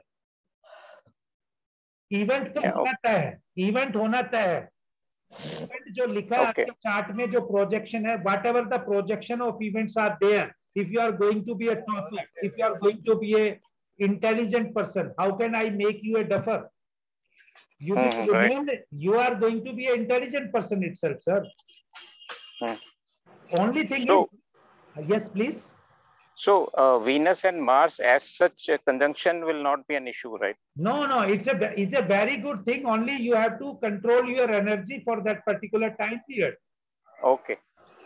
इवेंट तो होना तय है, इवेंट होना तय है। इवेंट जो लिखा है आपके चार्ट में, जो प्रोजेक्शन है, whatever the projection of events are there, if you are going to be a topper, if you are going to be a intelligent person, how can I make you a duffer? You will hmm, remain, right. You are going to be an intelligent person itself, sir. Hmm. Only thing so, is, yes, please. So uh, Venus and Mars, as such, a conjunction will not be an issue, right? No, no, it's a it's a very good thing. Only you have to control your energy for that particular time period. Okay.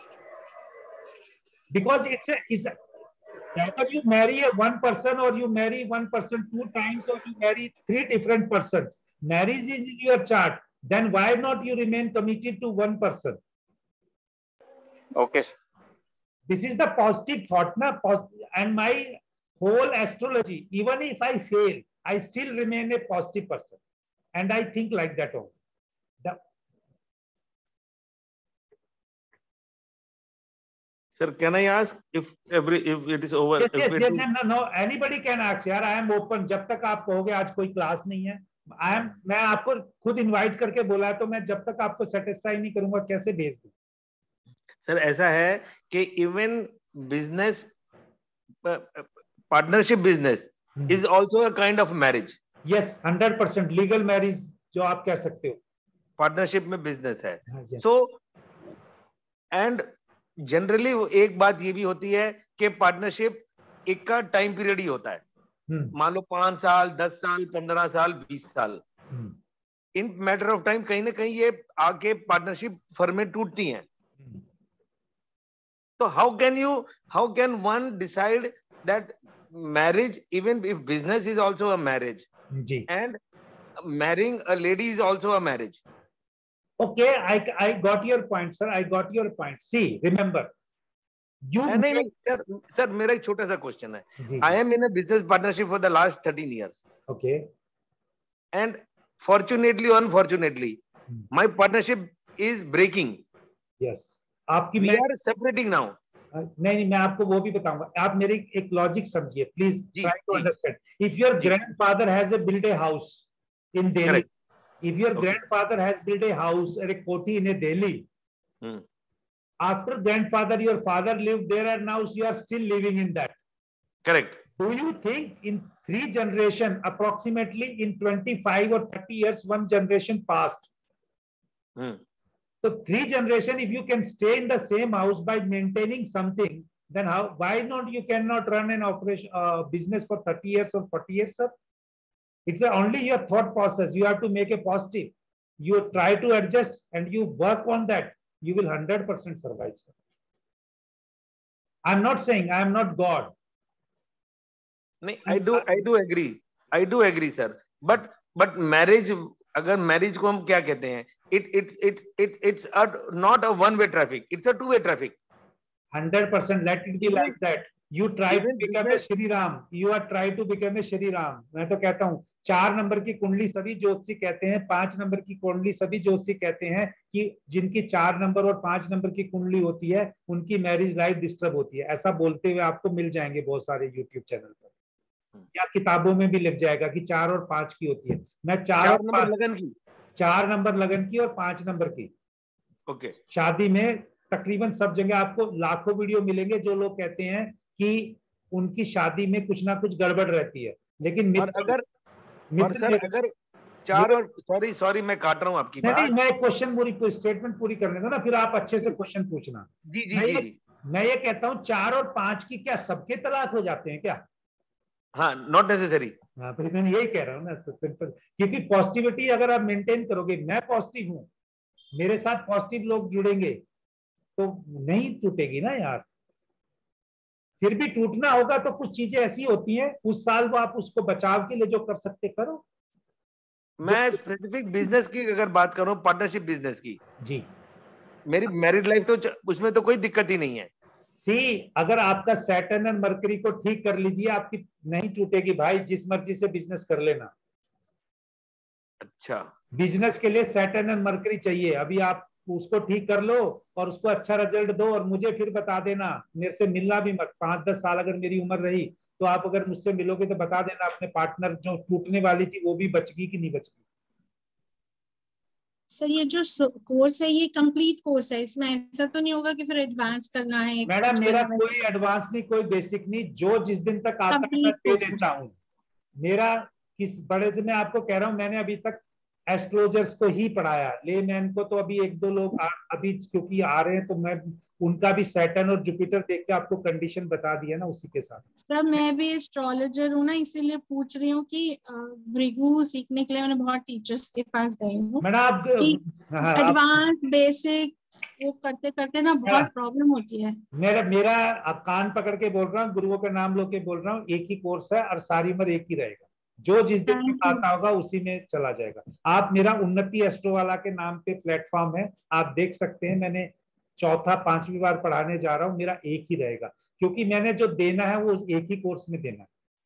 Because it's a it's a whether you marry a one person or you marry one person two times or you marry three different persons, marriage is in your chart, then why not you remain committed to one person? Okay. This is the positive thought, na? And my whole astrology, even if I fail, I still remain a positive person. And I think like that only. The Sir, can I ask if every if it is over? Yes, if yes, it yes, is... no, no, anybody can ask. यार, I am open. जब तक आप कहोगे आज कोई class नहीं है, I am, मैं आपको खुद इनवाइट करके बोला है, तो मैं जब तक आपको सेटिस्फाई नहीं करूंगा कैसे भेज दूं? सर ऐसा है कि even business partnership business is also a kind of marriage. Yes, hundred percent legal marriage जो आप कह सकते हो, पार्टनरशिप में बिजनेस है। सो एंड जनरली एक बात ये भी होती है कि पार्टनरशिप एक का टाइम पीरियड ही होता है, मान लो पांच साल, दस साल, पंद्रह साल, बीस साल। इन मैटर ऑफ टाइम कहीं ना कहीं ये आके पार्टनरशिप फर्में टूटती हैं। तो how can you how can one decide that marriage, even if business is also a marriage and marrying a lady is also a marriage? Okay, I, I got your point, sir. I got your point. See, remember, You नहीं नहीं sir, sir मेरा एक छोटा सा question है. I am in a business partnership for the last thirteen years. Okay. And fortunately or unfortunately, hmm. my partnership is breaking. Yes. आपकी We मैं... are separating now. नहीं नहीं मैं आपको वो भी बताऊंगा. आप मेरी एक लॉजिक समझिए please. Try to understand. If your grandfather has a built a house in Delhi, Correct. if your okay. grandfather has built a house or a koti in a Delhi, hmm. after grandfather your father lived there and now you are still living in that. Correct. Do you think in three generation, approximately in twenty-five or thirty years, one generation passed? Hmm. So three generation, if you can stay in the same house by maintaining something, then how? Why not you cannot run an operation uh, business for thirty years or forty years, sir? It's a, only your thought process. You have to make a positive. You try to adjust and you work on that. You will one hundred percent survive, sir. I'm not saying I am not God. नहीं, I do I do agree. I do agree, sir. But but marriage, अगर marriage को हम क्या कहते हैं? It it's it's it's it's a not a one way traffic. It's a two way traffic. one hundred percent. Let it be even, like that. You try to become a Shri Ram. You are try to become a Shri Ram. मैं तो कहता हूँ चार number की कुंडली सभी ज्योतिषी कहते हैं, पांच नंबर की कुंडली सभी ज्योतिषी कहते हैं कि जिनकी चार नंबर और पांच नंबर की कुंडली होती है उनकी मैरिज लाइफ डिस्टर्ब होती है. ऐसा बोलते हुए आपको मिल जाएंगे बहुत सारे यूट्यूब चैनल पर या किताबों में भी लिख जाएगा कि चार और पांच की होती है. मैं चार, चार नंबर लगन की चार नंबर लगन की और पांच नंबर की. Okay okay. शादी में तकरीबन सब जगह आपको लाखों वीडियो मिलेंगे जो लोग कहते हैं कि उनकी शादी में कुछ ना कुछ गड़बड़ रहती है. लेकिन और अगर और सर अगर चार और सॉरी सॉरी मैं काट रहा हूँ आपकी बात. नहीं मैं क्वेश्चन पूरी स्टेटमेंट पूरी करने दो ना, फिर आप अच्छे से क्वेश्चन पूछना. जी जी जी, जी. मैं ये कहता हूँ चार और पांच की क्या सबके तलाक हो जाते हैं क्या? हाँ, नॉट नेसेसरी. हाँ, फिर मैं यही कह रहा हूँ ना, क्योंकि पॉजिटिविटी अगर आप मेंटेन करोगे, मैं पॉजिटिव हूँ, मेरे साथ पॉजिटिव लोग जुड़ेंगे तो नहीं टूटेगी ना यार. फिर भी टूटना होगा तो कुछ चीजें ऐसी होती हैं उस साल वो आप उसको बचाव के लिए जो कर सकते करो. मैं स्पेसिफिक बिजनेस की अगर बात करूं, पार्टनरशिप बिजनेस की, जी मेरी मैरिड लाइफ तो उसमें तो कोई दिक्कत ही नहीं है. सी अगर आपका सैटर्न और मरकरी को ठीक कर लीजिए, आपकी नहीं टूटेगी भाई. जिस मर्जी से बिजनेस कर लेना. अच्छा, बिजनेस के लिए सैटर्न और मरकरी चाहिए. अभी आप उसको ठीक कर लो और उसको अच्छा रिजल्ट दो और मुझे फिर बता देना. मेरे से मिलना भी मत. पांच दस साल अगर मेरी उम्र रही तो आप अगर मुझसे मिलोगे तो बता देना अपने पार्टनर जो टूटने वाली थी वो भी बच गई कि नहीं बच गई. सर ये जो कोर्स है ये कंप्लीट कोर्स है, इसमें ऐसा तो नहीं होगा कि फिर एडवांस करना है? मैडम मेरा कोई एडवांस नहीं, कोई बेसिक नहीं. जो जिस दिन तक आता है मैं दे देता हूँ. मेरा किस बड़े से मैं आपको कह रहा हूँ, मैंने अभी तक एस्ट्रोलजर्स को ही पढ़ाया. लेमैन को तो अभी एक दो लोग आ, अभी क्योंकि आ रहे हैं तो मैं उनका भी सैटर्न और जुपिटर देख के आपको कंडीशन बता दिया ना उसी के साथ. सर मैं भी एस्ट्रोलॉजर हूँ ना, इसीलिए पूछ रही हूँ कि भृगु सीखने के लिए मैंने बहुत टीचर्स के पास गई हूँ. मैडम आप एडवांस बेसिक वो करते करते ना बहुत प्रॉब्लम होती है. मेरा मेरा अब कान पकड़ के बोल रहा हूँ, गुरुओं का नाम लो के बोल रहा हूँ, एक ही कोर्स है और सारी उम्र एक ही रहेगा. जो जिस दिन तक आता होगा उसी में चला जाएगा. आप मेरा उन्नति एस्ट्रो वाला के नाम पे प्लेटफॉर्म है, आप देख सकते हैं. मैंने चौथा पांचवी बार पढ़ाने जा रहा हूं, मेरा एक ही रहेगा क्योंकि मैंने जो देना है वो एक ही कोर्स में देना है.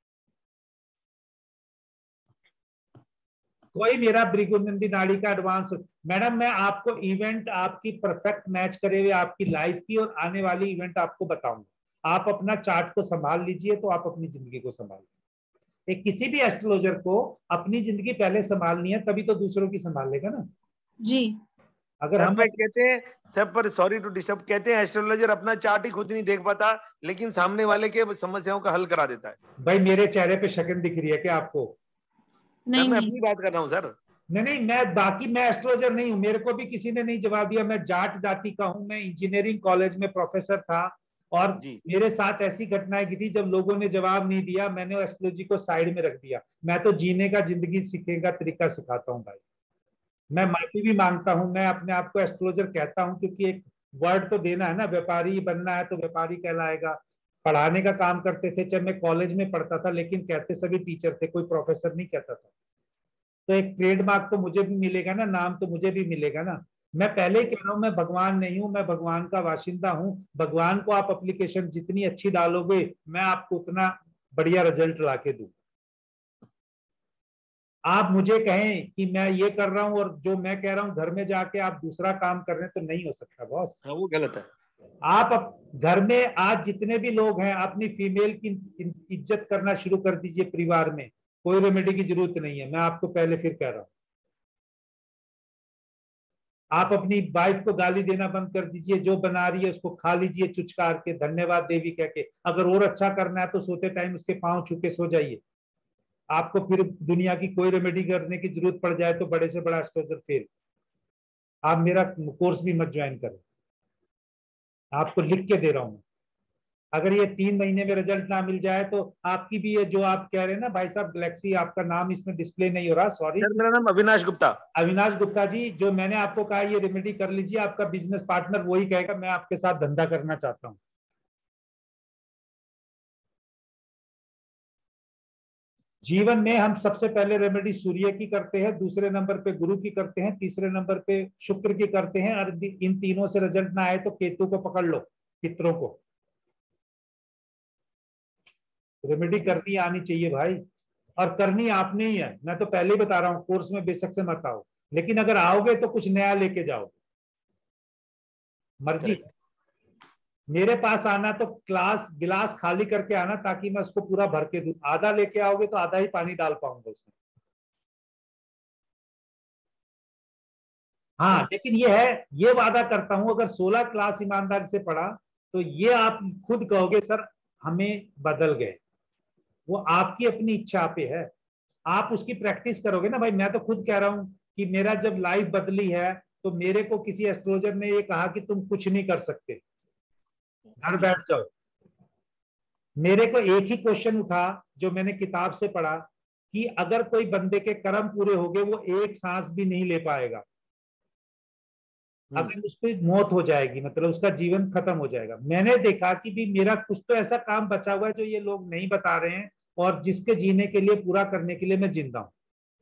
कोई मेरा भृगुनंदी नाड़ी का एडवांस. मैडम मैं आपको इवेंट आपकी परफेक्ट मैच करे हुए आपकी लाइफ की और आने वाली इवेंट आपको बताऊंगा. आप अपना चार्ट को संभाल लीजिए तो आप अपनी जिंदगी को संभालिए. एक किसी भी एस्ट्रोलॉजर को अपनी जिंदगी पहले संभालनी है तभी तो दूसरों की संभाल लेगा ना. जी अगर हम कहते हैं सब पर सॉरी टू डिस्टर्ब, कहते हैं एस्ट्रोलॉजर अपना चार्ट ही खुद नहीं देख पाता लेकिन सामने वाले के समस्याओं का हल करा देता है. भाई मेरे चेहरे पे शक्ल दिख रही है क्या आपको? नहीं, मैं अपनी बात कर रहा हूँ सर. नहीं नहीं मैं बाकी मैं एस्ट्रोलॉजर नहीं हूँ. मेरे को भी किसी ने नहीं जवाब दिया. मैं जाट जाति का हूँ. मैं इंजीनियरिंग कॉलेज में प्रोफेसर था और मेरे साथ ऐसी घटनाएं की थी जब लोगों ने जवाब नहीं दिया मैंने एस्ट्रोलॉजी को साइड में रख दिया. मैं तो जीने का जिंदगी सीखने का तरीका सिखाता हूँ भाई. मैं माफी भी मांगता हूँ. मैं अपने आप को एस्ट्रोलॉजर कहता हूँ क्योंकि एक वर्ड तो देना है ना. व्यापारी बनना है तो व्यापारी कहलाएगा. पढ़ाने का काम करते थे, चाहे मैं कॉलेज में पढ़ता था लेकिन कहते सभी टीचर थे, कोई प्रोफेसर नहीं कहता था. तो एक ट्रेडमार्क तो मुझे भी मिलेगा ना, नाम तो मुझे भी मिलेगा ना. मैं पहले ही कह रहा हूं, मैं भगवान नहीं हूं, मैं भगवान का वाशिंदा हूं। भगवान को आप एप्लीकेशन जितनी अच्छी डालोगे, मैं आपको उतना बढ़िया रिजल्ट लाके दूं। आप मुझे कहें कि मैं ये कर रहा हूं और जो मैं कह रहा हूं घर में जाके आप दूसरा काम कर रहे हैं, तो नहीं हो सकता बॉस। हाँ, वो गलत है। आप अप- घर में आज जितने भी लोग हैं, अपनी फीमेल की इज्जत करना शुरू कर दीजिए। परिवार में कोई रेमेडी की जरूरत नहीं है, मैं आपको पहले फिर कह रहा हूं। आप अपनी वाइफ को गाली देना बंद कर दीजिए, जो बना रही है उसको खा लीजिए चुचकार के, धन्यवाद देवी कह के। अगर और अच्छा करना है तो सोते टाइम उसके पांव छू के सो जाइए। आपको फिर दुनिया की कोई रेमेडी करने की जरूरत पड़ जाए तो बड़े से बड़ा एस्ट्रोलजर फेल। आप मेरा कोर्स भी मत ज्वाइन करें, आपको लिख के दे रहा हूं। अगर ये तीन महीने में रिजल्ट ना मिल जाए तो आपकी भी, ये जो आप कह रहे हैं ना भाई साहब गैलेक्सी, आपका नाम इसमें डिस्प्ले नहीं हो रहा, सॉरी। सर मेरा नाम अविनाश गुप्ता। अविनाश गुप्ता जी, जो मैंने आपको कहा ये रेमेडी कर लीजिए, आपका बिजनेस पार्टनर वही कहेगा मैं आपके साथ धंधा करना चाहता हूं। जीवन में हम सबसे पहले रेमेडी सूर्य की करते हैं, दूसरे नंबर पे गुरु की करते हैं, तीसरे नंबर पे शुक्र की करते हैं, और इन तीनों से रिजल्ट ना आए तो केतु को पकड़ लो, पितरों को। रेमेडी करनी आनी चाहिए भाई, और करनी आपने ही है। मैं तो पहले ही बता रहा हूं, कोर्स में बेशक से मत आओ, लेकिन अगर आओगे तो कुछ नया लेके जाओ, मर्जी। मेरे पास आना तो क्लास गिलास खाली करके आना, ताकि मैं उसको पूरा भर के दूं। आधा लेके आओगे तो आधा ही पानी डाल पाऊंगा उसमें। हाँ, लेकिन ये है, ये वादा करता हूं, अगर सोलह क्लास ईमानदारी से पढ़ा तो ये आप खुद कहोगे सर हमें बदल गए। वो आपकी अपनी इच्छा पे है, आप उसकी प्रैक्टिस करोगे ना भाई। मैं तो खुद कह रहा हूं कि मेरा जब लाइफ बदली है तो मेरे को किसी एस्ट्रोलॉजर ने ये कहा कि तुम कुछ नहीं कर सकते, घर बैठ जाओ। मेरे को एक ही क्वेश्चन उठा जो मैंने किताब से पढ़ा, कि अगर कोई बंदे के कर्म पूरे हो गए, वो एक सांस भी नहीं ले पाएगा। अगर उसकी मौत हो जाएगी, मतलब उसका जीवन खत्म हो जाएगा। मैंने देखा कि भी मेरा कुछ तो ऐसा काम बचा हुआ है जो ये लोग नहीं बता रहे हैं, और जिसके जीने के लिए, पूरा करने के लिए मैं जिंदा हूं।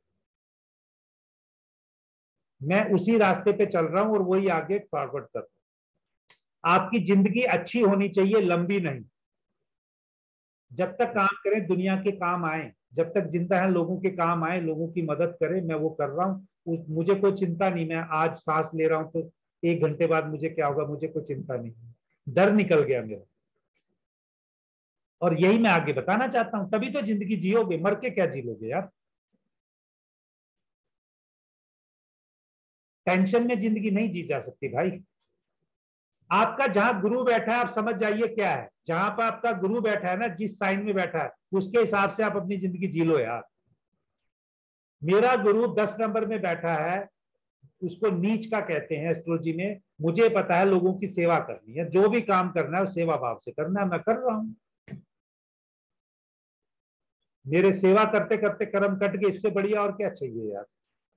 मैं उसी रास्ते पे चल रहा हूं और वही आगे फॉरवर्ड कर रहा हूं। आपकी जिंदगी अच्छी होनी चाहिए, लंबी नहीं। जब तक काम करें दुनिया के काम आए, जब तक जिंदा है लोगों के काम आए, लोगों की मदद करें, मैं वो कर रहा हूं। मुझे कोई चिंता नहीं, मैं आज सांस ले रहा हूं तो एक घंटे बाद मुझे क्या होगा, मुझे कोई चिंता नहीं। डर निकल गया मेरा, और यही मैं आगे बताना चाहता हूं। तभी तो जिंदगी जियोगे, मर के क्या जी लोगे यार। टेंशन में जिंदगी नहीं जी जा सकती भाई। आपका जहां गुरु बैठा है, आप समझ जाइए क्या है। जहां पर आपका गुरु बैठा है ना, जिस साइन में बैठा है, उसके हिसाब से आप अपनी जिंदगी जी लो यार। मेरा गुरु दस नंबर में बैठा है, उसको नीच का कहते हैं एस्ट्रोलॉजी में। मुझे पता है लोगों की सेवा करनी है, जो भी काम करना है सेवा भाव से करना है, मैं कर रहा हूं। मेरे सेवा करते करते कर्म कट गए, इससे बढ़िया और क्या चाहिए यार।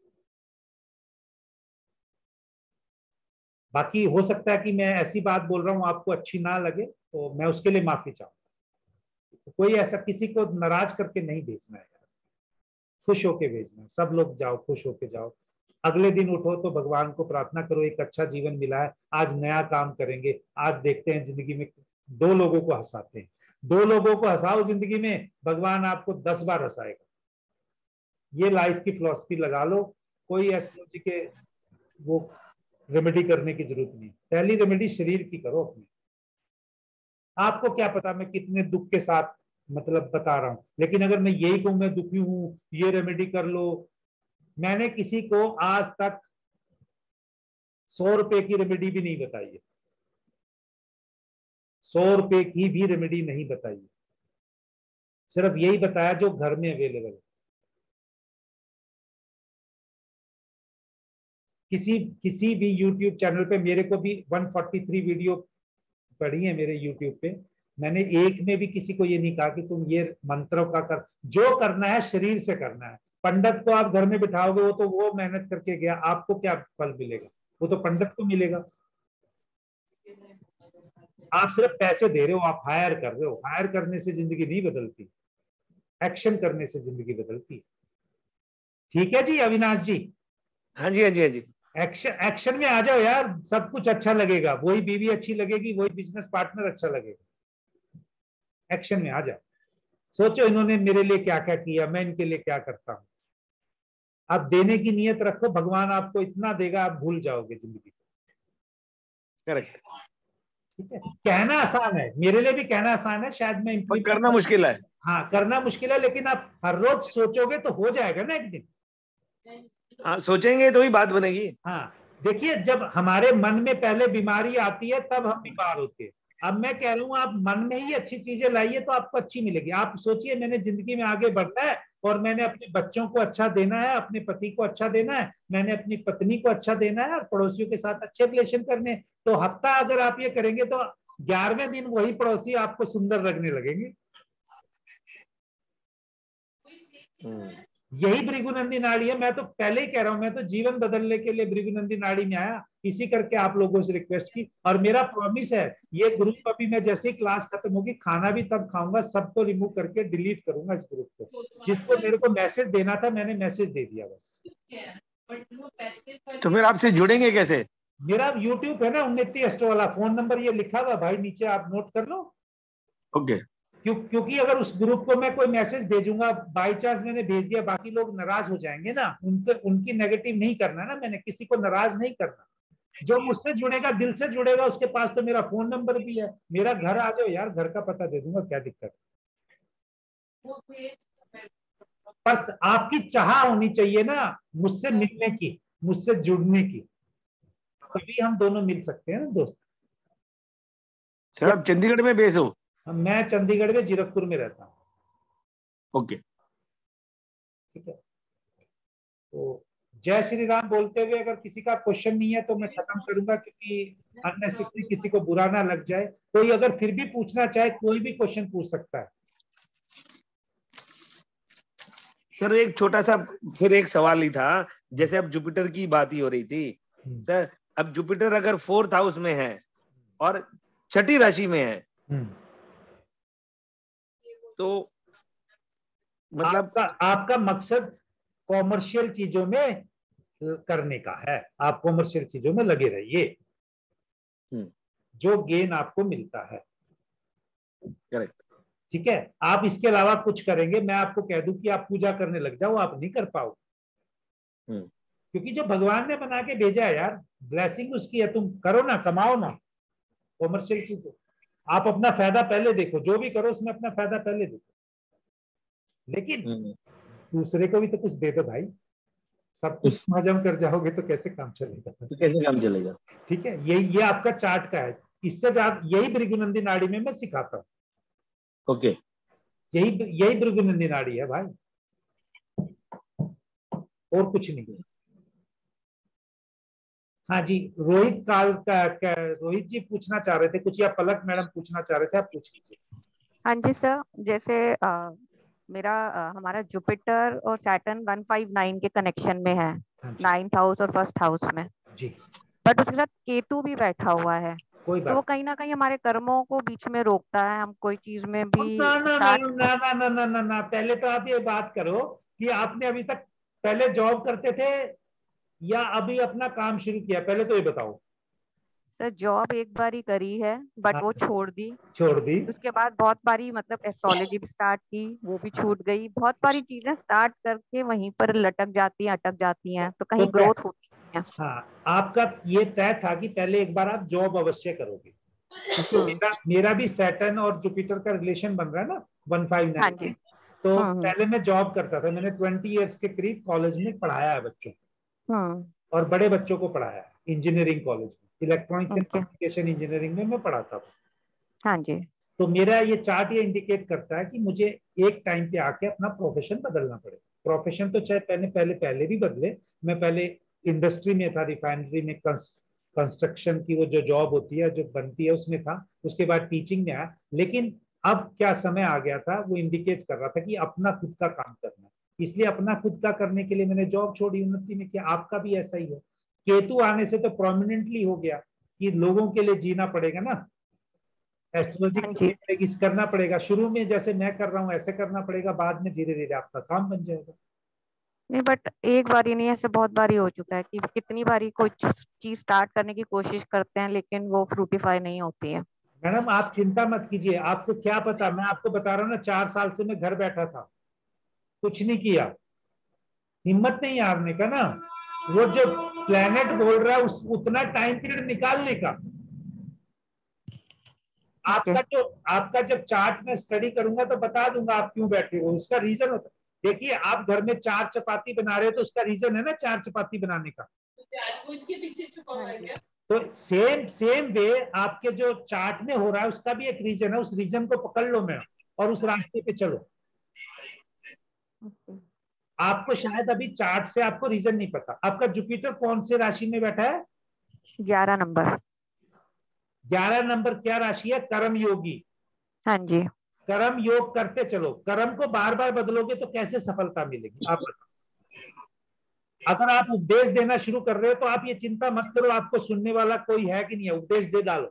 बाकी हो सकता है कि मैं ऐसी बात बोल रहा हूं आपको अच्छी ना लगे, तो मैं उसके लिए माफी चाहूंगा। तो कोई ऐसा किसी को नाराज करके नहीं भेजना है यार, खुश होके भेजना है। सब लोग जाओ, खुश होके जाओ। अगले दिन उठो तो भगवान को प्रार्थना करो, एक अच्छा जीवन मिला है, आज नया काम करेंगे, आज देखते हैं जिंदगी में। दो लोगों को हंसाते हैं, दो लोगों को हंसाओ जिंदगी में, भगवान आपको दस बार हंसाएगा। ये लाइफ की फिलॉसफी लगा लो। कोई एस्ट्रोलॉजी के वो रेमेडी करने की जरूरत नहीं। पहली रेमेडी शरीर की करो अपनी। आपको क्या पता मैं कितने दुख के साथ मतलब बता रहा हूं, लेकिन अगर मैं यही कहूं मैं दुखी हूं, ये रेमेडी कर लो। मैंने किसी को आज तक सौ रुपए की रेमेडी भी नहीं बताई है, सौ रुपए की भी रेमेडी नहीं बताई है। सिर्फ यही बताया जो घर में अवेलेबल है। किसी किसी भी यूट्यूब चैनल पे, मेरे को भी एक सौ तैंतालीस वीडियो पड़ी है मेरे यूट्यूब पे, मैंने एक में भी किसी को ये नहीं कहा कि तुम ये मंत्रों का कर। जो करना है शरीर से करना है। पंडित को आप घर में बिठाओगे, वो तो वो मेहनत करके गया, आपको क्या फल मिलेगा, वो तो पंडित को मिलेगा। आप सिर्फ पैसे दे रहे हो, आप हायर कर रहे हो। हायर करने से जिंदगी नहीं बदलती, एक्शन करने से जिंदगी बदलती। ठीक है जी अविनाश जी। हाँ जी हाँ जी हाँ जी। एक्शन एक्शन में आ जाओ यार, सब कुछ अच्छा लगेगा, वही बीवी अच्छी लगेगी, वही बिजनेस पार्टनर अच्छा लगेगा। एक्शन में आ जाओ, सोचो इन्होंने मेरे लिए क्या क्या किया, मैं इनके लिए क्या करता हूं। आप देने की नियत रखो, भगवान आपको इतना देगा आप भूल जाओगे जिंदगी। करेक्ट। ठीक है, कहना आसान है, मेरे लिए भी कहना आसान है, शायद मैं पर करना मुश्किल है। हाँ करना मुश्किल है, लेकिन आप हर रोज सोचोगे तो हो जाएगा ना एक दिन। हाँ सोचेंगे तो ही बात बनेगी। हाँ देखिए, जब हमारे मन में पहले बीमारी आती है तब हम बीमार होते हैं। अब मैं कह रहा हूँ आप मन में ही अच्छी चीजें लाइए तो आपको अच्छी मिलेगी। आप सोचिए मैंने जिंदगी में आगे बढ़ना है और मैंने अपने बच्चों को अच्छा देना है, अपने पति को अच्छा देना है, मैंने अपनी पत्नी को अच्छा देना है और पड़ोसियों के साथ अच्छे रिलेशन करने। तो हफ्ता अगर आप ये करेंगे तो ग्यारहवें दिन वही पड़ोसी आपको सुंदर लगने लगेंगे। यही भृगुनंदी नाड़ी है। मैं तो पहले ही कह रहा हूं, मैं तो जीवन बदलने के लिए भृगुनंदी नाड़ी में आया, इसी करके आप लोगों से रिक्वेस्ट की। और मेरा प्रॉमिस है ये ग्रुप अभी मैं जैसे ही क्लास खत्म होगी खाना भी तब खाऊंगा, सबको रिमूव करके डिलीट करूंगा इस ग्रुप को। जिसको मेरे को मैसेज देना था मैंने मैसेज दे दिया बस। तो फिर आपसे जुड़ेंगे कैसे? मेरा यूट्यूब है ना उन्नति एस्ट्रो वाला, फोन नंबर ये लिखा हुआ भाई नीचे, आप नोट कर लो। ओके। क्यों क्योंकि अगर उस ग्रुप को मैं कोई मैसेज भेजूंगा, बाई चांस मैंने भेज दिया, बाकी लोग नाराज हो जाएंगे ना, उनके उनकी नेगेटिव नहीं करना ना, मैंने किसी को नाराज नहीं करना। जो मुझसे जुड़ेगा, दिल से जुड़ेगा, उसके पास तो मेरा फोन नंबर भी है। मेरा घर आ जाओ यार, घर का पता दे दूंगा, क्या दिक्कत है। बस आपकी चाह होनी चाहिए ना मुझसे मिलने की, मुझसे जुड़ने की, तभी हम दोनों मिल सकते हैं ना दोस्त। सर आप चंडीगढ़ में बेस हो? मैं चंडीगढ़ में जीरकपुर में रहता हूँ। ओके ठीक है, तो जय श्री राम बोलते हुए अगर किसी का क्वेश्चन नहीं है तो मैं खत्म करूंगा, क्योंकि अननेसेसरी किसी को बुरा ना लग जाए। कोई अगर फिर भी पूछना चाहे कोई भी क्वेश्चन पूछ सकता है। सर एक छोटा सा फिर एक सवाल ही था, जैसे अब जुपिटर की बात ही हो रही थी सर, अब जुपिटर अगर फोर्थ हाउस में है और छठी राशि में है तो मतलब आपका, आपका मकसद कॉमर्शियल चीजों में करने का है, आप कॉमर्शियल चीजों में लगे रहिए, जो गेन आपको मिलता है। करेक्ट। ठीक है, आप इसके अलावा कुछ करेंगे, मैं आपको कह दूं कि आप पूजा करने लग जाओ, आप नहीं कर पाओ, क्योंकि जो भगवान ने बना के भेजा है यार, ब्लेसिंग उसकी है, तुम करो ना, कमाओ ना कॉमर्शियल चीजें। आप अपना फायदा पहले देखो, जो भी करो उसमें अपना फायदा पहले देखो, लेकिन दूसरे को भी तो कुछ दे दो भाई। सब कुछ हजम कर जाओगे तो कैसे काम चलेगा? तो कैसे काम चलेगा? ठीक है, ये ये आपका चार्ट का है, इससे ज्यादा यही भृगुनंदी नाड़ी में मैं सिखाता हूँ। ओके, यही यही भृगुनंदी नाड़ी है भाई, और कुछ नहीं। हाँ जी, रोहित काल का, का रोहित जी पूछना चाह रहे थे कुछ, या पलक मैडम पूछना चाह रहे थे, आप पूछ लीजिए। हाँ जी सर, जैसे आ, मेरा आ, हमारा जुपिटर और सैटर्न वन फाइव नाइन के कनेक्शन में है, नाइन्थ हाउस और फर्स्ट हाउस में जी, बट उसके साथ केतु भी बैठा हुआ है, तो वो कहीं ना कहीं हमारे कर्मों को बीच में रोकता है, हम कोई चीज में भी ना ना ना ना ना ना ना ना ना पहले तो आप ये बात करो कि आपने अभी तक पहले जॉब करते थे या अभी अपना काम शुरू किया, पहले तो ये बताओ। सर जॉब एक बार ही करी है बट हाँ, वो छोड़ दी छोड़ दी उसके बाद बहुत बारी मतलब एस्ट्रोलॉजी भी स्टार्ट की, वो भी छूट गई। बहुत सारी चीजें स्टार्ट करके वहीं पर लटक जाती हैं, अटक जाती हैं, तो कहीं तो ग्रोथ होती है। हाँ, आपका ये तय था कि पहले एक बार आप जॉब अवश्य करोगे, क्योंकि मेरा मेरा भी सैटर्न और जुपिटर का रिलेशन बन रहा है ना वन फाइव नाइन। हाँ जी। तो हाँ, पहले मैं जॉब करता था, मैंने ट्वेंटी इयर्स के करीब कॉलेज में पढ़ाया है बच्चों को, हाँ, और बड़े बच्चों को पढ़ाया है इंजीनियरिंग कॉलेज में, इलेक्ट्रॉनिक्स एंड कम्युनिकेशन इंजीनियरिंग में मैं पढ़ाता था। हाँ जी। तो मेरा ये चार्ट ये इंडिकेट करता है कि मुझे एक टाइम पे आके अपना प्रोफेशन बदलना पड़ेगा। प्रोफेशन तो चाहे पहले पहले पहले भी बदले, मैं पहले इंडस्ट्री में था, रिफाइनरी में, कंस्ट्रक्शन की वो जो जॉब होती है जो बनती है उसमें था, उसके बाद टीचिंग में आया। लेकिन अब क्या समय आ गया था, वो इंडिकेट कर रहा था कि अपना खुद का काम करना, इसलिए अपना खुद का करने के लिए मैंने जॉब छोड़ी, उन्नति में किया। आपका भी ऐसा ही है, केतु आने से तो प्रोमिनेंटली हो गया कि लोगों के लिए जीना पड़ेगा ना, एस्ट्रोलॉजी करना पड़ेगा। शुरू में जैसे मैं कर रहा हूँ ऐसे करना पड़ेगा, बाद में धीरे धीरे आपका काम बन जाएगा। नहीं, बट एक बार ही नहीं, ऐसे बहुत बार ही हो चुका है कि कितनी बारी कोई चीज स्टार्ट करने की कोशिश करते हैं लेकिन वो फ्रूटिफाई नहीं होती है। मैडम आप चिंता मत कीजिए, आपको क्या पता, मैं आपको बता रहा हूँ ना, चार साल से मैं घर बैठा था, कुछ नहीं किया, हिम्मत नहीं हारने का ना। वो जो प्लेनेट बोल रहा है उस उतना टाइम पीरियड निकालने का। आपका जो आपका जब चार्ट में स्टडी करूंगा तो बता दूंगा आप क्यों बैठे हो, उसका रीजन होता है। देखिए आप घर में चार चपाती बना रहे हो तो उसका रीजन है ना चार चपाती बनाने का। इसके पीछे छुपा हुआ है क्या? तो सेम सेम वे आपके जो चार्ट में हो रहा है उसका भी एक रीजन है, उस रीजन को पकड़ लो मैम और उस रास्ते पे चलो। आपको शायद अभी चार्ट से आपको रीजन नहीं पता। आपका जुपिटर कौन से राशि में बैठा है? ग्यारह नंबर। ग्यारह नंबर क्या राशि है? कर्म योगी। हाँ जी। कर्म योग करते चलो, कर्म को बार बार बदलोगे तो कैसे सफलता मिलेगी आप बताओ। अगर आप उपदेश देना शुरू कर रहे हो तो आप ये चिंता मत करो आपको सुनने वाला कोई है कि नहीं है, उपदेश दे डालो।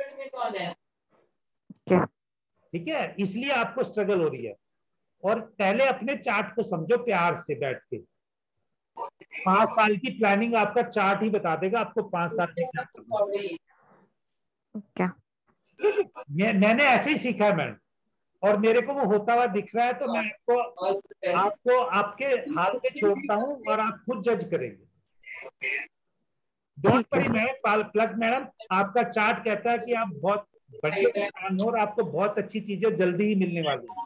ठीक है, इसलिए आपको स्ट्रगल हो रही है। और पहले अपने चार्ट को समझो प्यार से बैठ के। पांच साल की प्लानिंग आपका चार्ट ही बता देगा आपको पांच साल में क्या क्या। मैं, मैंने ऐसे ही सीखा है मैडम, और मेरे को वो होता हुआ दिख रहा है, तो मैं आपको आपको आपके हाथ में छोड़ता हूँ और आप खुद जज करेंगे। डोंट वरी मैडम, प्लग मैडम, आपका चार्ट कहता है कि आप बहुत बड़े इंसान हो और आपको बहुत अच्छी चीजें जल्दी ही मिलने वाली है।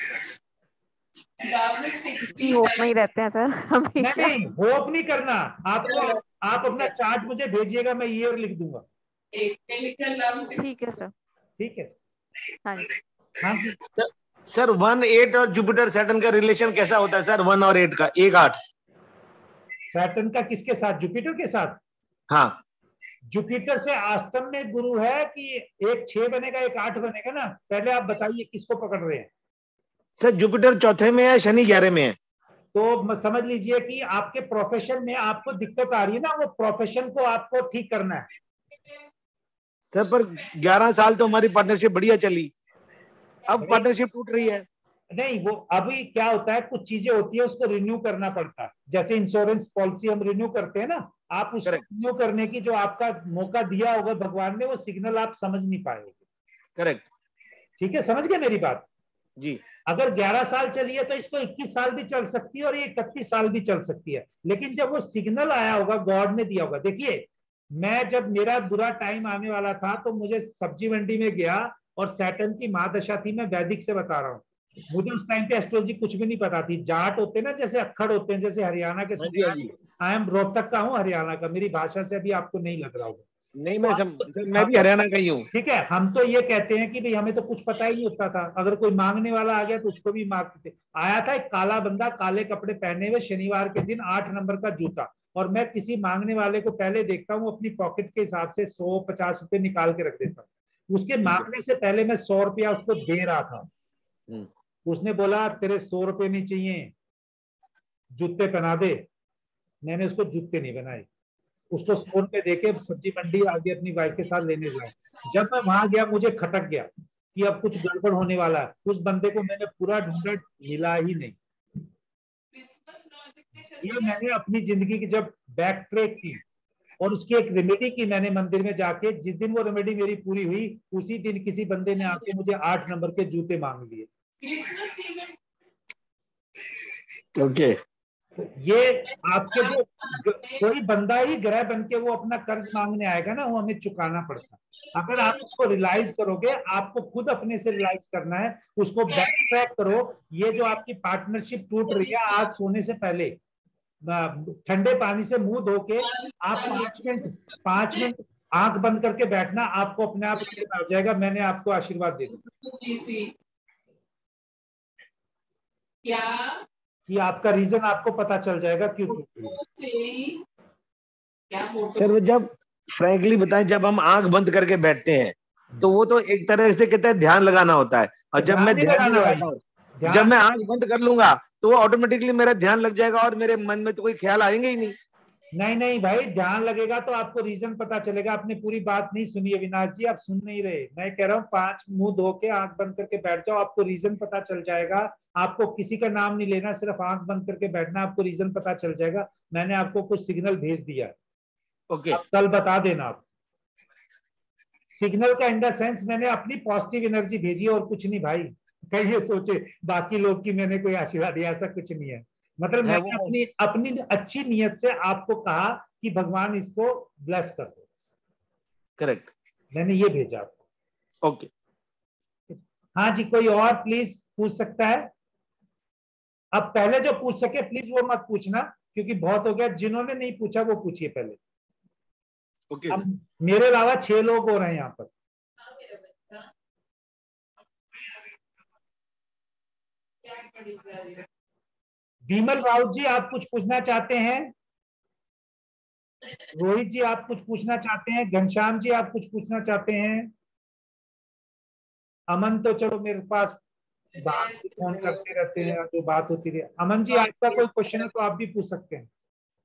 होप में ही रहते हैं सर हमेशा। नहीं नहीं, होप नहीं करना आपको। आप अपना चार्ट मुझे भेजिएगा, मैं ईयर लिख दूंगा। ठीक है सर। ठीक है। हाँ जी। हाँ जी सर, वन एट और जुपिटर सैटर्न का रिलेशन कैसा होता है सर? वन और एट का, एक आठ। सैटर्न का किसके साथ? जुपिटर के साथ। हाँ, जुपिटर से अष्टम में गुरु है कि एक छह बनेगा एक आठ बनेगा ना? पहले आप बताइए किसको पकड़ रहे हैं? सर जुपिटर चौथे में है, शनि ग्यारह में है। तो समझ लीजिए कि आपके प्रोफेशन में आपको दिक्कत आ रही है ना, वो प्रोफेशन को आपको ठीक करना है। सर पर ग्यारह साल तो हमारी पार्टनरशिप बढ़िया चली, अब पार्टनरशिप टूट रही है। नहीं, वो अभी क्या होता है, कुछ चीजें होती है उसको रिन्यू करना पड़ता है। जैसे इंश्योरेंस पॉलिसी हम रिन्यू करते हैं ना, आप उसको रिन्यू करने की जो आपका मौका दिया होगा भगवान ने, वो सिग्नल आप समझ नहीं पाए होगे। करेक्ट। ठीक है, समझ गए मेरी बात? जी। अगर ग्यारह साल चली है तो इसको इक्कीस साल भी चल सकती है और ये इकतीस साल भी चल सकती है, लेकिन जब वो सिग्नल आया होगा, गॉड ने दिया होगा। देखिए, मैं जब मेरा बुरा टाइम आने वाला था तो मुझे सब्जी मंडी में गया और सैटर्न की महादशा थी, मैं वैदिक से बता रहा हूँ। मुझे उस टाइम पे एस्ट्रोलॉजी कुछ भी नहीं पता थी। जाट होते ना, जैसे अक्खड़ होते हैं, जैसे हरियाणा के। आई एम रोहतक का हूँ, हरियाणा का। मेरी भाषा से अभी आपको नहीं लग रहा होगा। नहीं, मैं सम, मैं भी हरियाणा का ही हूँ। ठीक है, हम तो ये कहते हैं कि भाई हमें तो कुछ पता ही नहीं होता था, अगर कोई मांगने वाला आ गया तो उसको भी मांगते थे। आया था एक काला बंदा, काले कपड़े पहने हुए, शनिवार के दिन, आठ नंबर का जूता, और मैं किसी मांगने वाले को पहले देखता हूँ अपनी पॉकेट के हिसाब से सौ पचास रुपए निकाल के रख देता हूँ। उसके मांगने से पहले मैं सौ रुपया उसको दे रहा था। उसने बोला तेरे सौ रुपए नहीं चाहिए, जूते पहना दे। मैंने उसको जूते नहीं बनाए, उसको सौ रुपए देके सब्जी मंडी आगे अपनी वाइफ के साथ लेने गया। जब मैं वहां गया मुझे खटक गया कि अब कुछ गड़बड़ होने वाला है। उस बंदे को मैंने पूरा ढूंढा, मिला ही नहीं। ये मैंने अपनी जिंदगी की जब बैक ट्रैक की और उसकी एक रेमेडी की मैंने मंदिर में जाके, जिस दिन वो रेमेडी मेरी पूरी हुई उसी दिन किसी बंदे ने आके मुझे आठ नंबर के जूते मांग लिए। ओके। ये आपके जो कोई बंदा ही ग्रह बन के वो अपना कर्ज मांगने आएगा ना, वो हमें चुकाना पड़ता है। अगर आप उसको रियलाइज करोगे, आपको खुद अपने से रियलाइज करना है, उसको बैक ट्रैक करो। ये जो आपकी पार्टनरशिप टूट रही है, आज सोने से पहले ठंडे पानी से मुंह धो के आप पांच मिनट पांच मिनट आंख बंद करके बैठना, आपको अपने आप आ जाएगा। मैंने आपको आशीर्वाद दे दिया क्या कि आपका रीजन आपको पता चल जाएगा क्यों टूट रही है। सर जब फ्रैंकली बताएं, जब हम आंख बंद करके बैठते हैं तो वो तो एक तरह से कहते हैं ध्यान लगाना होता है, और जब मैं ध्यान लगाता हूँ, जब मैं आंख बंद कर लूंगा तो वो ऑटोमेटिकली मेरा ध्यान लग जाएगा और मेरे मन में तो कोई ख्याल आएंगे ही नहीं। नहीं नहीं भाई, ध्यान लगेगा तो आपको रीजन पता चलेगा। आपने पूरी बात नहीं सुनी अविनाश जी, आप सुन नहीं रहे। मैं कह रहा हूँ पांच मुंह धो के आंख बंद करके बैठ जाओ, आपको रीजन पता चल जाएगा। आपको किसी का नाम नहीं लेना, सिर्फ आंख बंद करके बैठना, आपको रीजन पता चल जाएगा। मैंने आपको कुछ सिग्नल भेज दिया, ओके आप कल बता देना। आप सिग्नल का इन द सेंस मैंने अपनी पॉजिटिव एनर्जी भेजी और कुछ नहीं भाई। कहीं ये सोचे बाकी लोग की मैंने कोई आशीर्वाद दिया, ऐसा कुछ नहीं है। मतलब मैंने अपनी अपनी अच्छी नियत से आपको कहा कि भगवान इसको ब्लेस कर दो। करेक्ट, मैंने ये भेजा आपको। ओके हाँ जी, कोई और प्लीज पूछ सकता है? अब पहले जो पूछ सके प्लीज वो मत पूछना, क्योंकि बहुत हो गया। जिन्होंने नहीं पूछा वो पूछिए पहले। ओके अब मेरे अलावा छह लोग हो रहे हैं यहाँ पर। विमल राउत जी आप कुछ पूछना चाहते हैं? रोहित जी आप कुछ पूछना चाहते हैं? घनश्याम जी आप कुछ पूछना चाहते हैं? अमन तो चलो मेरे पास बात फोन करते रहते हैं, जो बात होती रही। अमन जी आपका कोई क्वेश्चन है तो आप भी पूछ सकते हैं।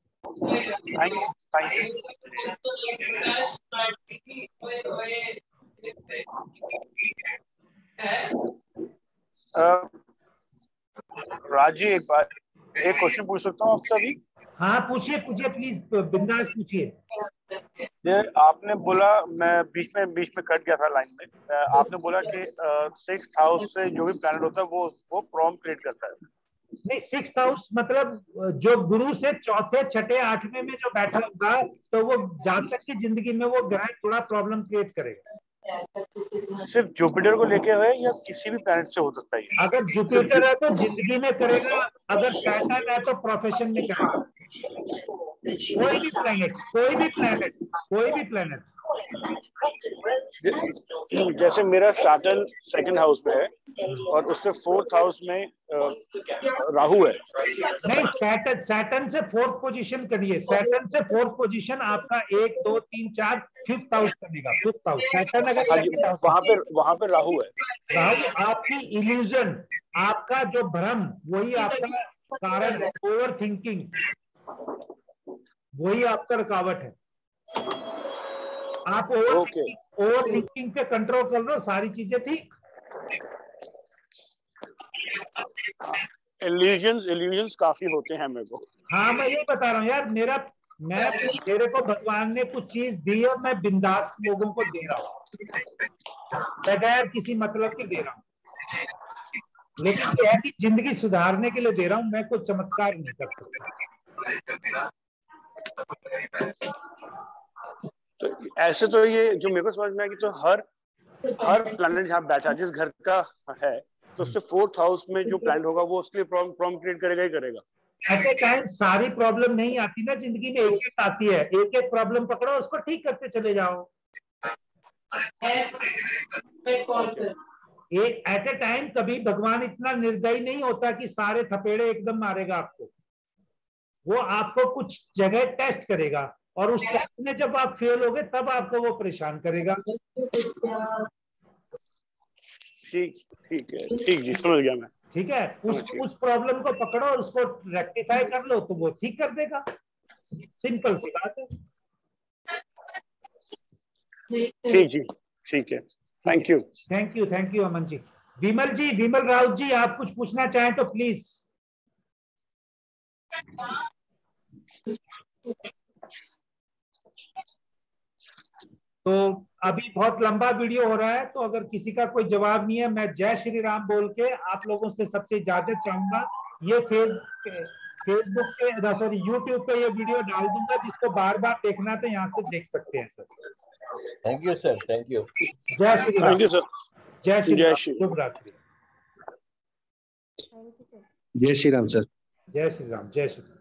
राज जी एक बार एक क्वेश्चन पूछ सकता हूँ आपसे अभी? हाँ पूछिए पूछिए प्लीज, बिंदास पूछिए। ये आपने बोला, मैं बीच में बीच में कट गया था लाइन में। आपने बोला कि सिक्स हाउस से जो भी प्लैनेट होता है वो वो प्रॉम्प्ट क्रिएट करता है। नहीं, सिक्स हाउस मतलब जो गुरु से चौथे छठे आठवें में जो बैठा होगा तो वो जातक की जिंदगी में वो ग्रह थोड़ा प्रॉब्लम क्रिएट करेगा। सिर्फ जुपिटर को लेके है या किसी भी प्लैनेट से हो सकता है? अगर जुपिटर है तो जिंदगी में करेगा, अगर सैटर्न है तो प्रोफेशन में करेगा। कोई भी प्लैनेट कोई भी प्लैनेट कोई भी प्लैनेट जैसे मेरा सैटर्न सेकंड हाउस में है और उससे फोर्थ हाउस में राहु है। नहीं, सैटर्न सैटर्न से फोर्थ पोजीशन करिए। सैटर्न से फोर्थ पोजीशन आपका एक दो तीन चार फिफ्थ हाउस बनेगा। फिफ्थ हाउस सैटर्न अगर हाउस वहां पे वहां पे राहु है। राहु आपकी इल्यूजन, आपका जो भ्रम, वही आपका कारण है। ओवर थिंकिंग वही आपका रुकावट है। आप ओवर थिंकिंग ओवर थिंकिंग पे कंट्रोल कर लो, सारी चीजें ठीक। इल्यूजन्स इल्यूजन्स काफी होते हैं मेरे को। हाँ मैं यही बता रहा हूँ यार, मेरा मैं मेरे को भगवान ने कुछ चीज दी और मैं बिंदास लोगों को दे रहा हूँ, बगैर किसी मतलब के दे रहा हूँ। लेकिन यह है कि जिंदगी सुधारने के लिए दे रहा हूँ, मैं कोई चमत्कार नहीं कर सकता। तो ऐसे तो ये जो मेरे को समझ में आया कि तो हर हर प्लैनेट जहाँ बैठा जिस घर का है तो उससे फोर्थ हाउस में जो प्लैनेट होगा वो उसके लिए प्रॉब्लम क्रिएट करेगा ही करेगा। एट ए टाइम सारी प्रॉब्लम नहीं आती ना जिंदगी में, एक एक आती है। एक एक प्रॉब्लम पकड़ो, उसको ठीक करते चले जाओ। एक एट ए टाइम कभी भगवान इतना निर्दयी नहीं होता कि सारे थपेड़े एकदम मारेगा आपको। वो आपको कुछ जगह टेस्ट करेगा और उस टेस्ट में जब आप फेल होगे तब आपको वो परेशान करेगा। ठीक ठीक है, ठीक जी, समझ गया मैं। ठीक है, उस उस प्रॉब्लम को पकड़ो और उसको रेक्टिफाई कर लो तो वो ठीक कर देगा। सिंपल सी बात है। ठीक जी, ठीक है, thank you thank you thank you Aman ji. Vimal ji, Vimal Raut ji आप कुछ पूछना चाहें तो प्लीज। तो अभी बहुत लंबा वीडियो हो रहा है, तो अगर किसी का कोई जवाब नहीं है, मैं जय श्री राम बोल के आप लोगों से सबसे इजाजत चाहूंगा। ये फेस फेसबुक पे सॉरी यूट्यूब पे ये वीडियो डाल दूंगा, जिसको बार बार देखना तो यहाँ से देख सकते हैं sir. Thank you sir, thank you. जय Shri Ram. Thank you sir. जय श्री जय राम। श्री शुभ रात्रि। जय श्री राम सर। जय श्री राम। जय श्री राम।